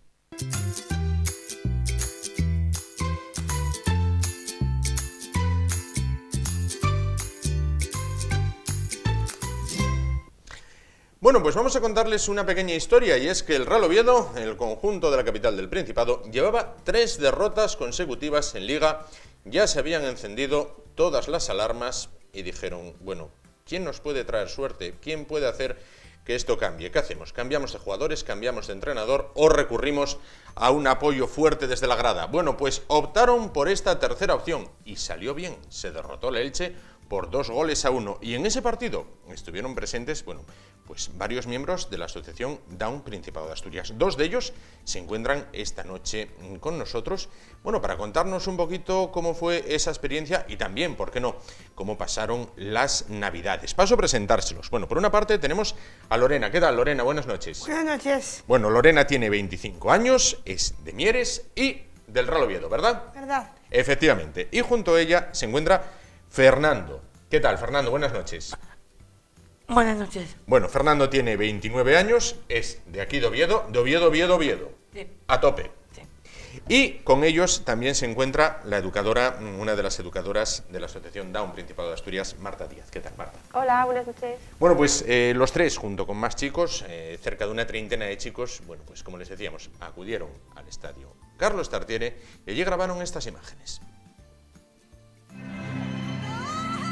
Bueno, pues vamos a contarles una pequeña historia y es que el Real Oviedo, el conjunto de la capital del Principado, llevaba tres derrotas consecutivas en Liga. Ya se habían encendido todas las alarmas y dijeron, bueno, ¿quién nos puede traer suerte? ¿Quién puede hacer que esto cambie? ¿Qué hacemos? ¿Cambiamos de jugadores? ¿Cambiamos de entrenador? ¿O recurrimos a un apoyo fuerte desde la grada? Bueno, pues optaron por esta tercera opción y salió bien. Se derrotó el Elche por dos goles a uno y en ese partido estuvieron presentes, bueno, pues varios miembros de la asociación Down Principado de Asturias. Dos de ellos se encuentran esta noche con nosotros, bueno, para contarnos un poquito cómo fue esa experiencia y también, ¿por qué no?, cómo pasaron las Navidades. Paso a presentárselos. Bueno, por una parte tenemos a Lorena. ¿Qué tal, Lorena? Buenas noches. Buenas noches. Bueno, Lorena tiene veinticinco años, es de Mieres y del Real Oviedo, ¿verdad? ¿Verdad? Efectivamente. Y junto a ella se encuentra Fernando. ¿Qué tal, Fernando? Buenas noches. Buenas noches. Bueno, Fernando tiene veintinueve años, es de aquí de Oviedo, de Oviedo, Oviedo, Oviedo. Sí. A tope. Sí. Y con ellos también se encuentra la educadora, una de las educadoras de la asociación Down Principado de Asturias, Marta Díaz. ¿Qué tal, Marta? Hola, buenas noches. Bueno, pues eh, los tres, junto con más chicos, eh, cerca de una treintena de chicos, bueno, pues como les decíamos, acudieron al estadio Carlos Tartiere y allí grabaron estas imágenes.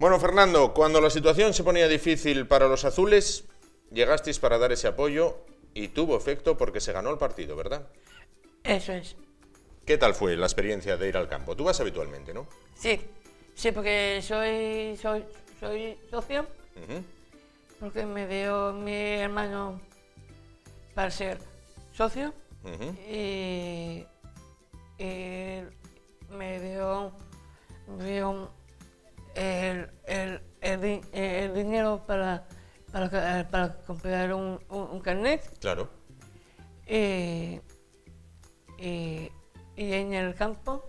Bueno, Fernando, cuando la situación se ponía difícil para los azules, llegasteis para dar ese apoyo y tuvo efecto porque se ganó el partido, ¿verdad? Eso es. ¿Qué tal fue la experiencia de ir al campo? Tú vas habitualmente, ¿no? Sí, sí, porque soy, soy, soy socio, Uh-huh. porque me dio mi hermano para ser socio Uh-huh. y, y me dio, me dio el, el, el, di- el dinero para, para, para comprar un, un, un carnet Claro. y, y, y en el campo.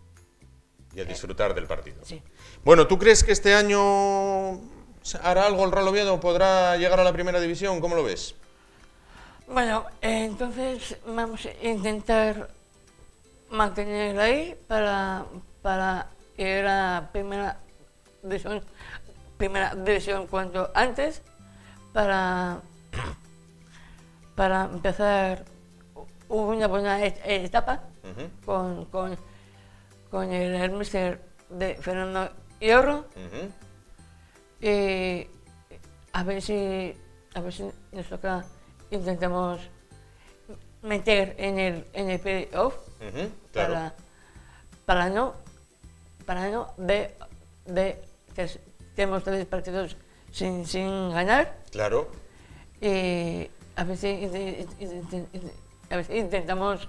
Y a disfrutar del partido. Sí. Bueno, ¿tú crees que este año hará algo el Real Oviedo? ¿Podrá llegar a la primera división? ¿Cómo lo ves? Bueno, eh, entonces vamos a intentar mantener ahí para, para ir a la primera división, primera división cuanto antes, para, para empezar una buena et- etapa Uh-huh. con, con, con el, el míster de Fernando Hierro Uh-huh. y a ver si, a ver si nos toca, intentamos meter en el, en el playoff Uh-huh. Claro. para, para no, para no de, de que tenemos tres partidos sin, sin ganar Claro. y a ver si, inte- inte- inte- a ver si intentamos.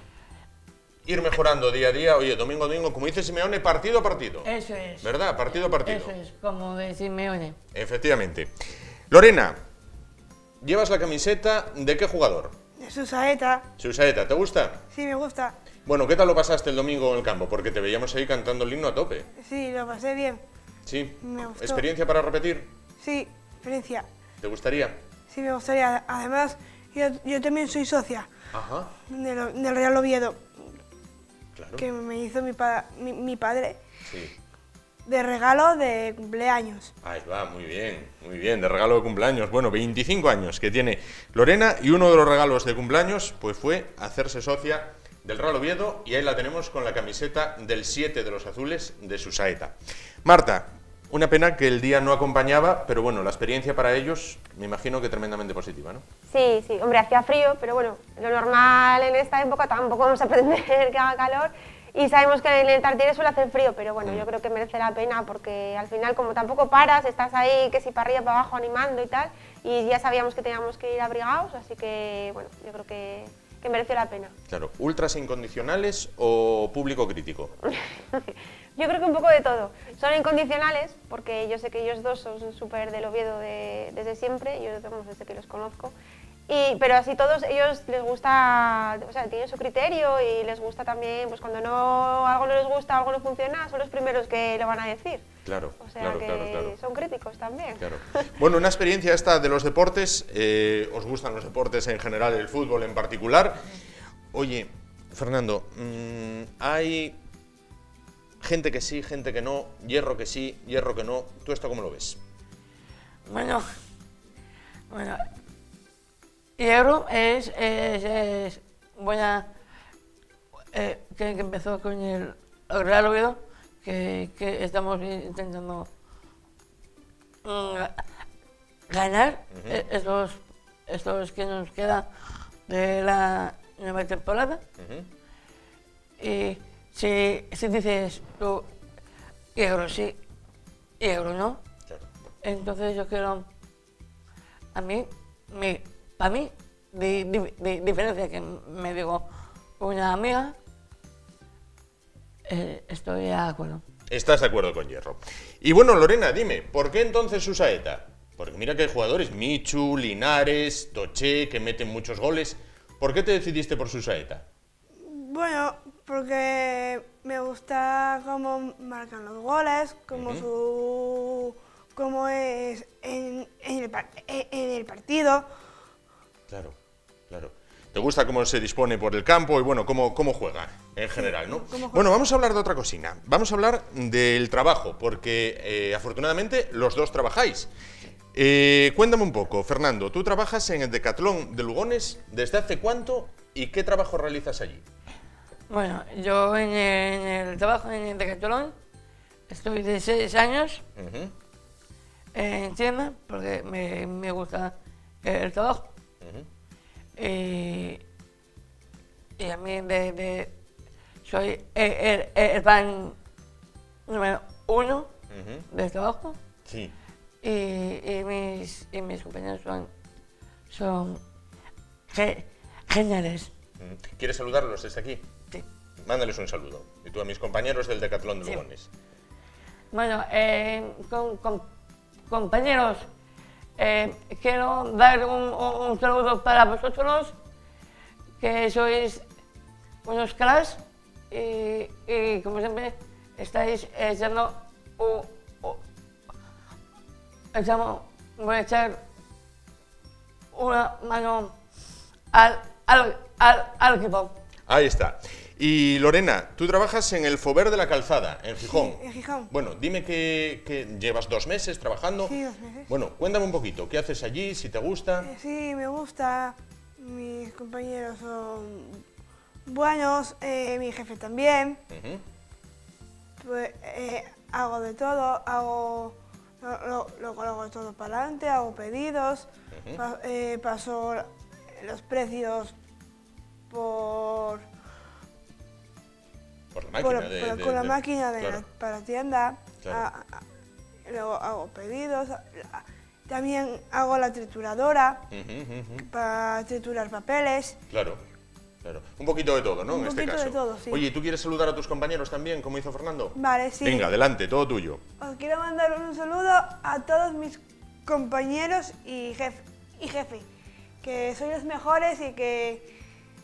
Ir mejorando día a día, oye, domingo a domingo, como dice Simeone, partido a partido. Eso es. ¿Verdad? Partido a partido. Eso es, como de Simeone. Efectivamente. Lorena, llevas la camiseta de qué jugador? De su saeta, Susaeta, ¿te gusta? sí, me gusta. Bueno, ¿qué tal lo pasaste el domingo en el campo? Porque te veíamos ahí cantando el himno a tope. Sí, lo pasé bien. ¿Sí? Me gustó. ¿Experiencia para repetir? Sí, experiencia. ¿Te gustaría? Sí, me gustaría. Además, yo, yo también soy socia Ajá, del, del Real Oviedo, claro. que me hizo mi, pa- mi, mi padre Sí. de regalo de cumpleaños. Ahí va, muy bien, muy bien, de regalo de cumpleaños. Bueno, veinticinco años que tiene Lorena y uno de los regalos de cumpleaños pues fue hacerse socia del Real Oviedo y ahí la tenemos con la camiseta del siete de los azules de su saeta. Marta, una pena que el día no acompañaba, pero bueno, la experiencia para ellos me imagino que tremendamente positiva, ¿no? Sí, sí, hombre, hacía frío, pero bueno, lo normal en esta época tampoco vamos a pretender que haga calor y sabemos que en el Tartiere suele hacer frío, pero bueno, yo creo que merece la pena porque al final como tampoco paras, estás ahí que si para arriba, para abajo animando y tal y ya sabíamos que teníamos que ir abrigados, así que bueno, yo creo que, que mereció la pena. Claro, ¿ultras incondicionales o público crítico? Yo creo que un poco de todo. Son incondicionales, porque yo sé que ellos dos son súper del Oviedo de- desde siempre, yo vamos, desde que los conozco. Y, pero así todos, ellos les gusta, o sea, tienen su criterio y les gusta también, pues cuando no, algo no les gusta, algo no funciona, son los primeros que lo van a decir. Claro, O sea claro, que claro, claro. son críticos también. Claro. Bueno, una experiencia esta de los deportes, eh, os gustan los deportes en general, el fútbol en particular. Oye, Fernando, mmm, hay gente que sí, gente que no, hierro que sí, hierro que no. ¿Tú esto cómo lo ves? Bueno, bueno, Hierro es, es, es buena, eh, que, que empezó con el Real Oviedo, que, que estamos intentando mm, ganar Ujú. eh, estos, estos que nos queda de la nueva temporada. Ujú. Y si, si dices tú, Hierro sí, Hierro no, Claro. entonces yo quiero, a mí, mi, para mí, di, di, di- diferencia que me digo una amiga, eh, estoy de acuerdo. Estás de acuerdo con hierro. Y bueno, Lorena, dime, ¿por qué entonces Susaeta? Porque mira que hay jugadores, Michu, Linares, Toché, que meten muchos goles. ¿Por qué te decidiste por Susaeta? Bueno, porque me gusta cómo marcan los goles, cómo Ujú. su cómo es en, en el, par- en- en el partido. Claro, claro. ¿Te gusta cómo se dispone por el campo y bueno, cómo, cómo juega en general, no? cómo juega. Bueno, vamos a hablar de otra cocina. Vamos a hablar del trabajo, porque eh, afortunadamente los dos trabajáis. Eh, cuéntame un poco, Fernando, tú trabajas en el Decatlón de Lugones, ¿desde hace cuánto y qué trabajo realizas allí? Bueno, yo en el, en el trabajo en el Decathlon estoy de seis años Uh-huh. en tienda porque me, me gusta el trabajo. Uh-huh. y, y a mí de, de, soy el, el, el pan número uno Uh-huh. del trabajo. Sí. Y, y, mis, y mis compañeros son, son ge, geniales. Mm. ¿Quieres saludarlos desde aquí? Sí. Mándales un saludo. Y tú a mis compañeros del Decatlón de Sí. Lugones. Bueno, eh, con, con, compañeros, eh, quiero dar un, un, un saludo para vosotros, que sois unos cracks y, y como siempre estáis echando un, un, echamos, voy a echar una mano al, al, al, al equipo. Ahí está. Y Lorena, tú trabajas en el Fover de la Calzada, en Gijón. Sí, en Gijón. Bueno, dime que, que llevas dos meses trabajando. Sí, dos meses. Bueno, cuéntame un poquito, ¿qué haces allí? Si te gusta. Eh, Sí, me gusta. Mis compañeros son buenos, eh, mi jefe también. Ujú. Pues, eh, hago de todo, hago lo, lo, lo hago todo para adelante, hago pedidos, Ujú. pa- eh, paso los precios por, Por la máquina por- de, por- de- con la de- máquina de claro. la, para tienda. Claro. A- a- luego hago pedidos. a- También hago la trituradora Ujú, ujú, ujú. para triturar papeles. Claro, claro. Un poquito de todo, ¿no? Un en este poquito de caso. todo, sí. Oye, ¿tú quieres saludar a tus compañeros también, como hizo Fernando? Vale, sí. Venga, adelante, todo tuyo. Os quiero mandar un saludo a todos mis compañeros y jefe, y jefe, que sois los mejores y que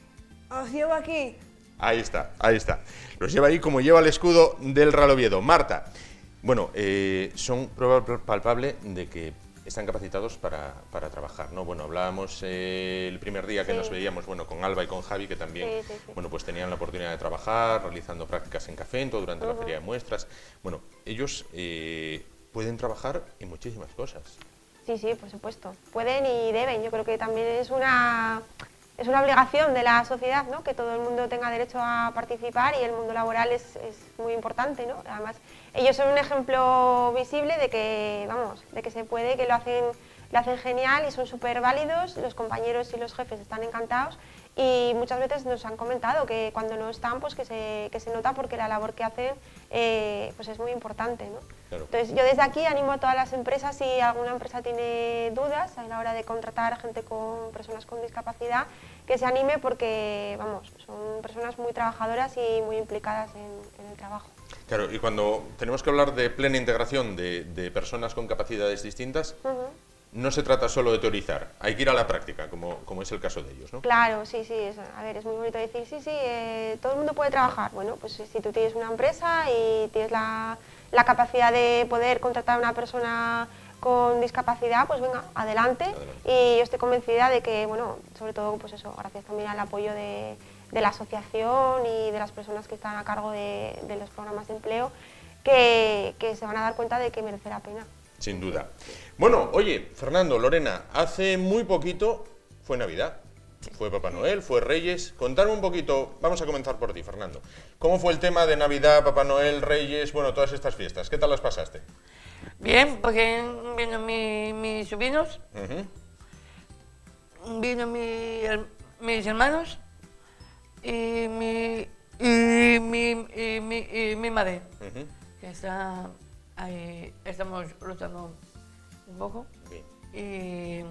os llevo aquí. Ahí está, ahí está. Los lleva ahí como lleva el escudo del Real Oviedo. Marta, bueno, eh, son prueba palpable de que están capacitados para, para trabajar, ¿no? Bueno, hablábamos eh, el primer día que Sí. nos veíamos, bueno, con Alba y con Javi, que también, Sí, sí, sí. bueno, pues tenían la oportunidad de trabajar, realizando prácticas en Cafento durante la Ujú. feria de muestras. Bueno, ellos eh, pueden trabajar en muchísimas cosas. Sí, sí, por supuesto. Pueden y deben. Yo creo que también es una, es una obligación de la sociedad, ¿no? Que todo el mundo tenga derecho a participar y el mundo laboral es, es muy importante, ¿no? Además, ellos son un ejemplo visible de que, vamos, de que se puede, que lo hacen, lo hacen genial y son súper válidos. Los compañeros y los jefes están encantados y muchas veces nos han comentado que cuando no están, pues que se, que se nota porque la labor que hacen eh, pues es muy importante, ¿no? Claro. Entonces, yo desde aquí animo a todas las empresas, si alguna empresa tiene dudas a la hora de contratar a gente con personas con discapacidad, que se anime porque, vamos, son personas muy trabajadoras y muy implicadas en, en el trabajo. Claro, y cuando tenemos que hablar de plena integración de, de personas con capacidades distintas, Ujú. no se trata solo de teorizar, hay que ir a la práctica, como, como es el caso de ellos, ¿no? Claro, sí, sí, es, a ver, es muy bonito decir, sí, sí, eh, todo el mundo puede trabajar. Bueno, pues si tú tienes una empresa y tienes la, la capacidad de poder contratar a una persona con discapacidad, pues venga, adelante. Adelante. Y yo estoy convencida de que, bueno, sobre todo, pues eso, gracias también al apoyo de, de la asociación y de las personas que están a cargo de, de los programas de empleo, que, que se van a dar cuenta de que merece la pena. Sin duda. Bueno, oye, Fernando, Lorena, hace muy poquito fue Navidad, fue Papá Noel, fue Reyes. Contarme un poquito, vamos a comenzar por ti, Fernando. ¿Cómo fue el tema de Navidad, Papá Noel, Reyes, bueno, todas estas fiestas? ¿Qué tal las pasaste? Bien, porque vino mi, mis sobrinos, Ujú. vino mi, her- mis hermanos y mi, y mi, y mi, y mi madre, Ujú. que está ahí, estamos luchando un poco. Bien. Y,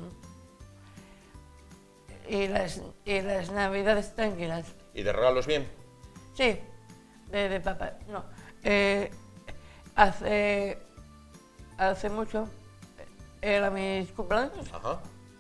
y, las, y las navidades tranquilas. ¿Y de regalos bien? Sí, de, de papá, no. Eh, hace, hace mucho era mis cumpleaños. Ajá.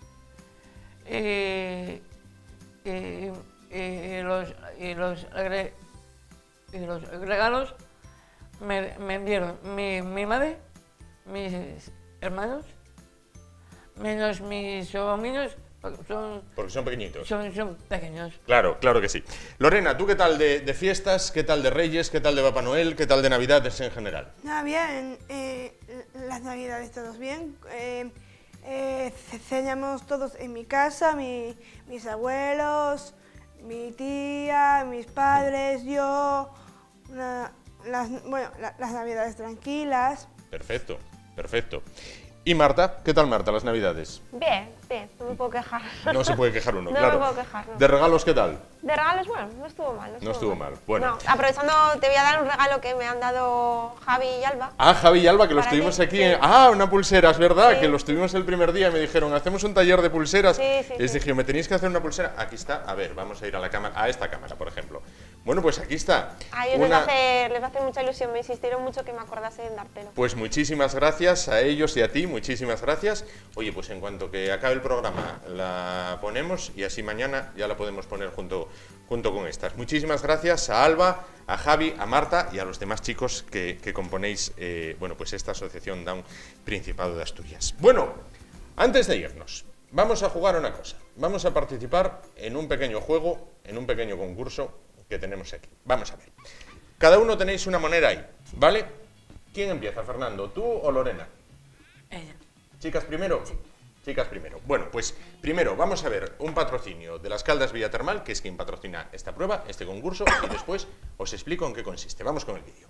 Y, y, y los, y, los, agre- y los regalos me, me dieron mi, mi madre, mis hermanos, menos mis sobrinos, porque son, Porque son pequeñitos. son, son pequeños. Claro, claro que sí. Lorena, ¿tú qué tal de, de fiestas? ¿Qué tal de Reyes? ¿Qué tal de Papá Noel? ¿Qué tal de Navidades en general? Nada, bien, eh, las navidades todos bien. Eh, eh, ce- cenamos todos en mi casa, mi- mis abuelos, mi tía, mis padres, yo, una, las, bueno, la- las navidades tranquilas. Perfecto, perfecto. ¿Y Marta? ¿Qué tal, Marta, las navidades? Bien, bien, no me puedo quejar. No se puede quejar uno, No claro. me puedo quejar, no. ¿De regalos qué tal? De regalos, bueno, no estuvo mal. No estuvo mal. Bueno. No, aprovechando, te voy a dar un regalo que me han dado Javi y Alba. Ah, Javi y Alba, que los Para tuvimos ti, aquí. sí. en- Ah, una pulsera, es verdad, Sí. que los tuvimos el primer día y me dijeron, hacemos un taller de pulseras. Sí, sí, Les sí. dije, me tenéis que hacer una pulsera. Aquí está, a ver, vamos a ir a la cámara, a esta cámara, por ejemplo. Bueno, pues aquí está. A ellos les, va a Una- hacer, les va a hacer mucha ilusión, me insistieron mucho que me acordase en dártelo. Pues muchísimas gracias a ellos y a ti, muchísimas gracias. Oye, pues en cuanto que acabe el programa la ponemos y así mañana ya la podemos poner junto, junto con estas. Muchísimas gracias a Alba, a Javi, a Marta y a los demás chicos que, que componéis eh, bueno, pues esta asociación Down Principado de Asturias. Bueno, antes de irnos, vamos a jugar una cosa. Vamos a participar en un pequeño juego, en un pequeño concurso que tenemos aquí. Vamos a ver. Cada uno tenéis una moneda ahí, ¿vale? ¿Quién empieza, Fernando? ¿Tú o Lorena? Ella. ¿Chicas primero? Sí. Chicas primero. Bueno, pues primero vamos a ver un patrocinio de las Caldas Villa Termal, que es quien patrocina esta prueba, este concurso, y después os explico en qué consiste. Vamos con el vídeo.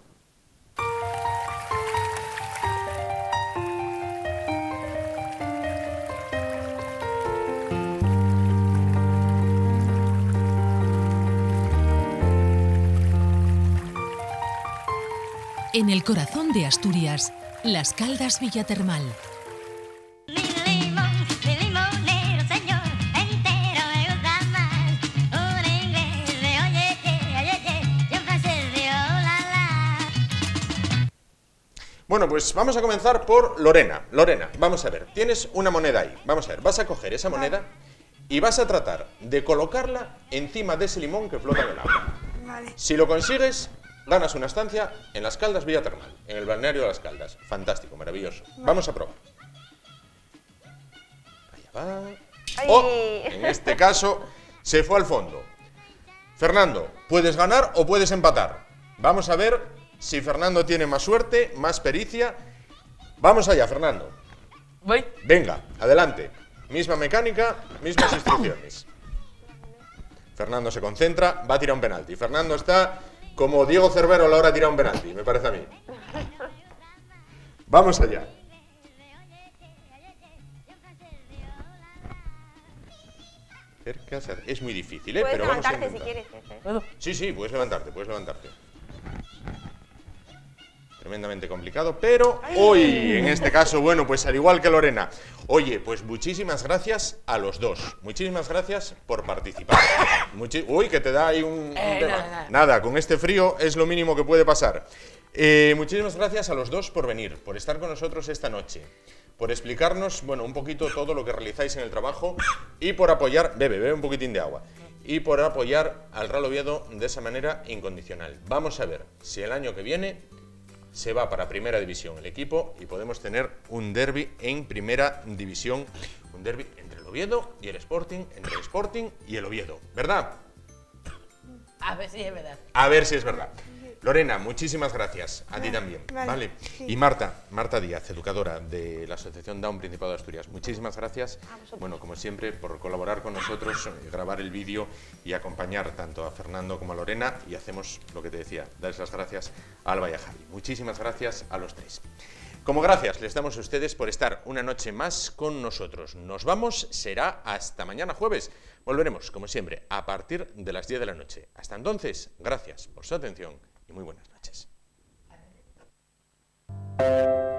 En el corazón de Asturias, Las Caldas Villa Termal. Bueno, pues vamos a comenzar por Lorena. Lorena, vamos a ver, tienes una moneda ahí. Vamos a ver, vas a coger esa moneda y vas a tratar de colocarla encima de ese limón que flota en el agua. Vale. Si lo consigues, ganas una estancia en Las Caldas Villa Termal, en el balneario de Las Caldas. Fantástico, maravilloso. Vamos a probar. Allá va. Ay. Oh, en este caso, se fue al fondo. Fernando, puedes ganar o puedes empatar. Vamos a ver si Fernando tiene más suerte, más pericia. Vamos allá, Fernando. Voy. Venga, adelante. Misma mecánica, mismas instrucciones. Fernando se concentra, va a tirar un penalti. Fernando está como Diego Cervero a la hora de tirar un penalti, me parece a mí. Vamos allá. Cerca, cerca. Es muy difícil, ¿eh? Puedes Pero vamos a levantarte si intentar. quieres, jefe. ¿Puedo? Sí, sí, puedes levantarte, puedes levantarte. Tremendamente complicado, pero hoy, en este caso, bueno, pues al igual que Lorena. Oye, pues muchísimas gracias a los dos. Muchísimas gracias por participar. Muchi- Uy, que te da ahí un, un Eh, tema. nada, nada. Nada, con este frío es lo mínimo que puede pasar. Eh, muchísimas gracias a los dos por venir, por estar con nosotros esta noche, por explicarnos, bueno, un poquito todo lo que realizáis en el trabajo y por apoyar, bebe, bebe un poquitín de agua, y por apoyar al Real Oviedo de esa manera incondicional. Vamos a ver si el año que viene se va para Primera División el equipo y podemos tener un derbi en Primera División, un derbi entre el Oviedo y el Sporting, entre el Sporting y el Oviedo, ¿verdad? A ver si es verdad. A ver si es verdad. Lorena, muchísimas gracias. A ti también. Vale, ¿Vale? sí. Y Marta, Marta Díaz, educadora de la Asociación Down Principado de Asturias. Muchísimas gracias. Bueno, como siempre, por colaborar con nosotros, eh, grabar el vídeo y acompañar tanto a Fernando como a Lorena. Y hacemos lo que te decía, darles las gracias a Alba y a Javi. Muchísimas gracias a los tres. Como gracias les damos a ustedes por estar una noche más con nosotros. Nos vamos, será hasta mañana jueves. Volveremos, como siempre, a partir de las diez de la noche. Hasta entonces, gracias por su atención y muy buenas noches.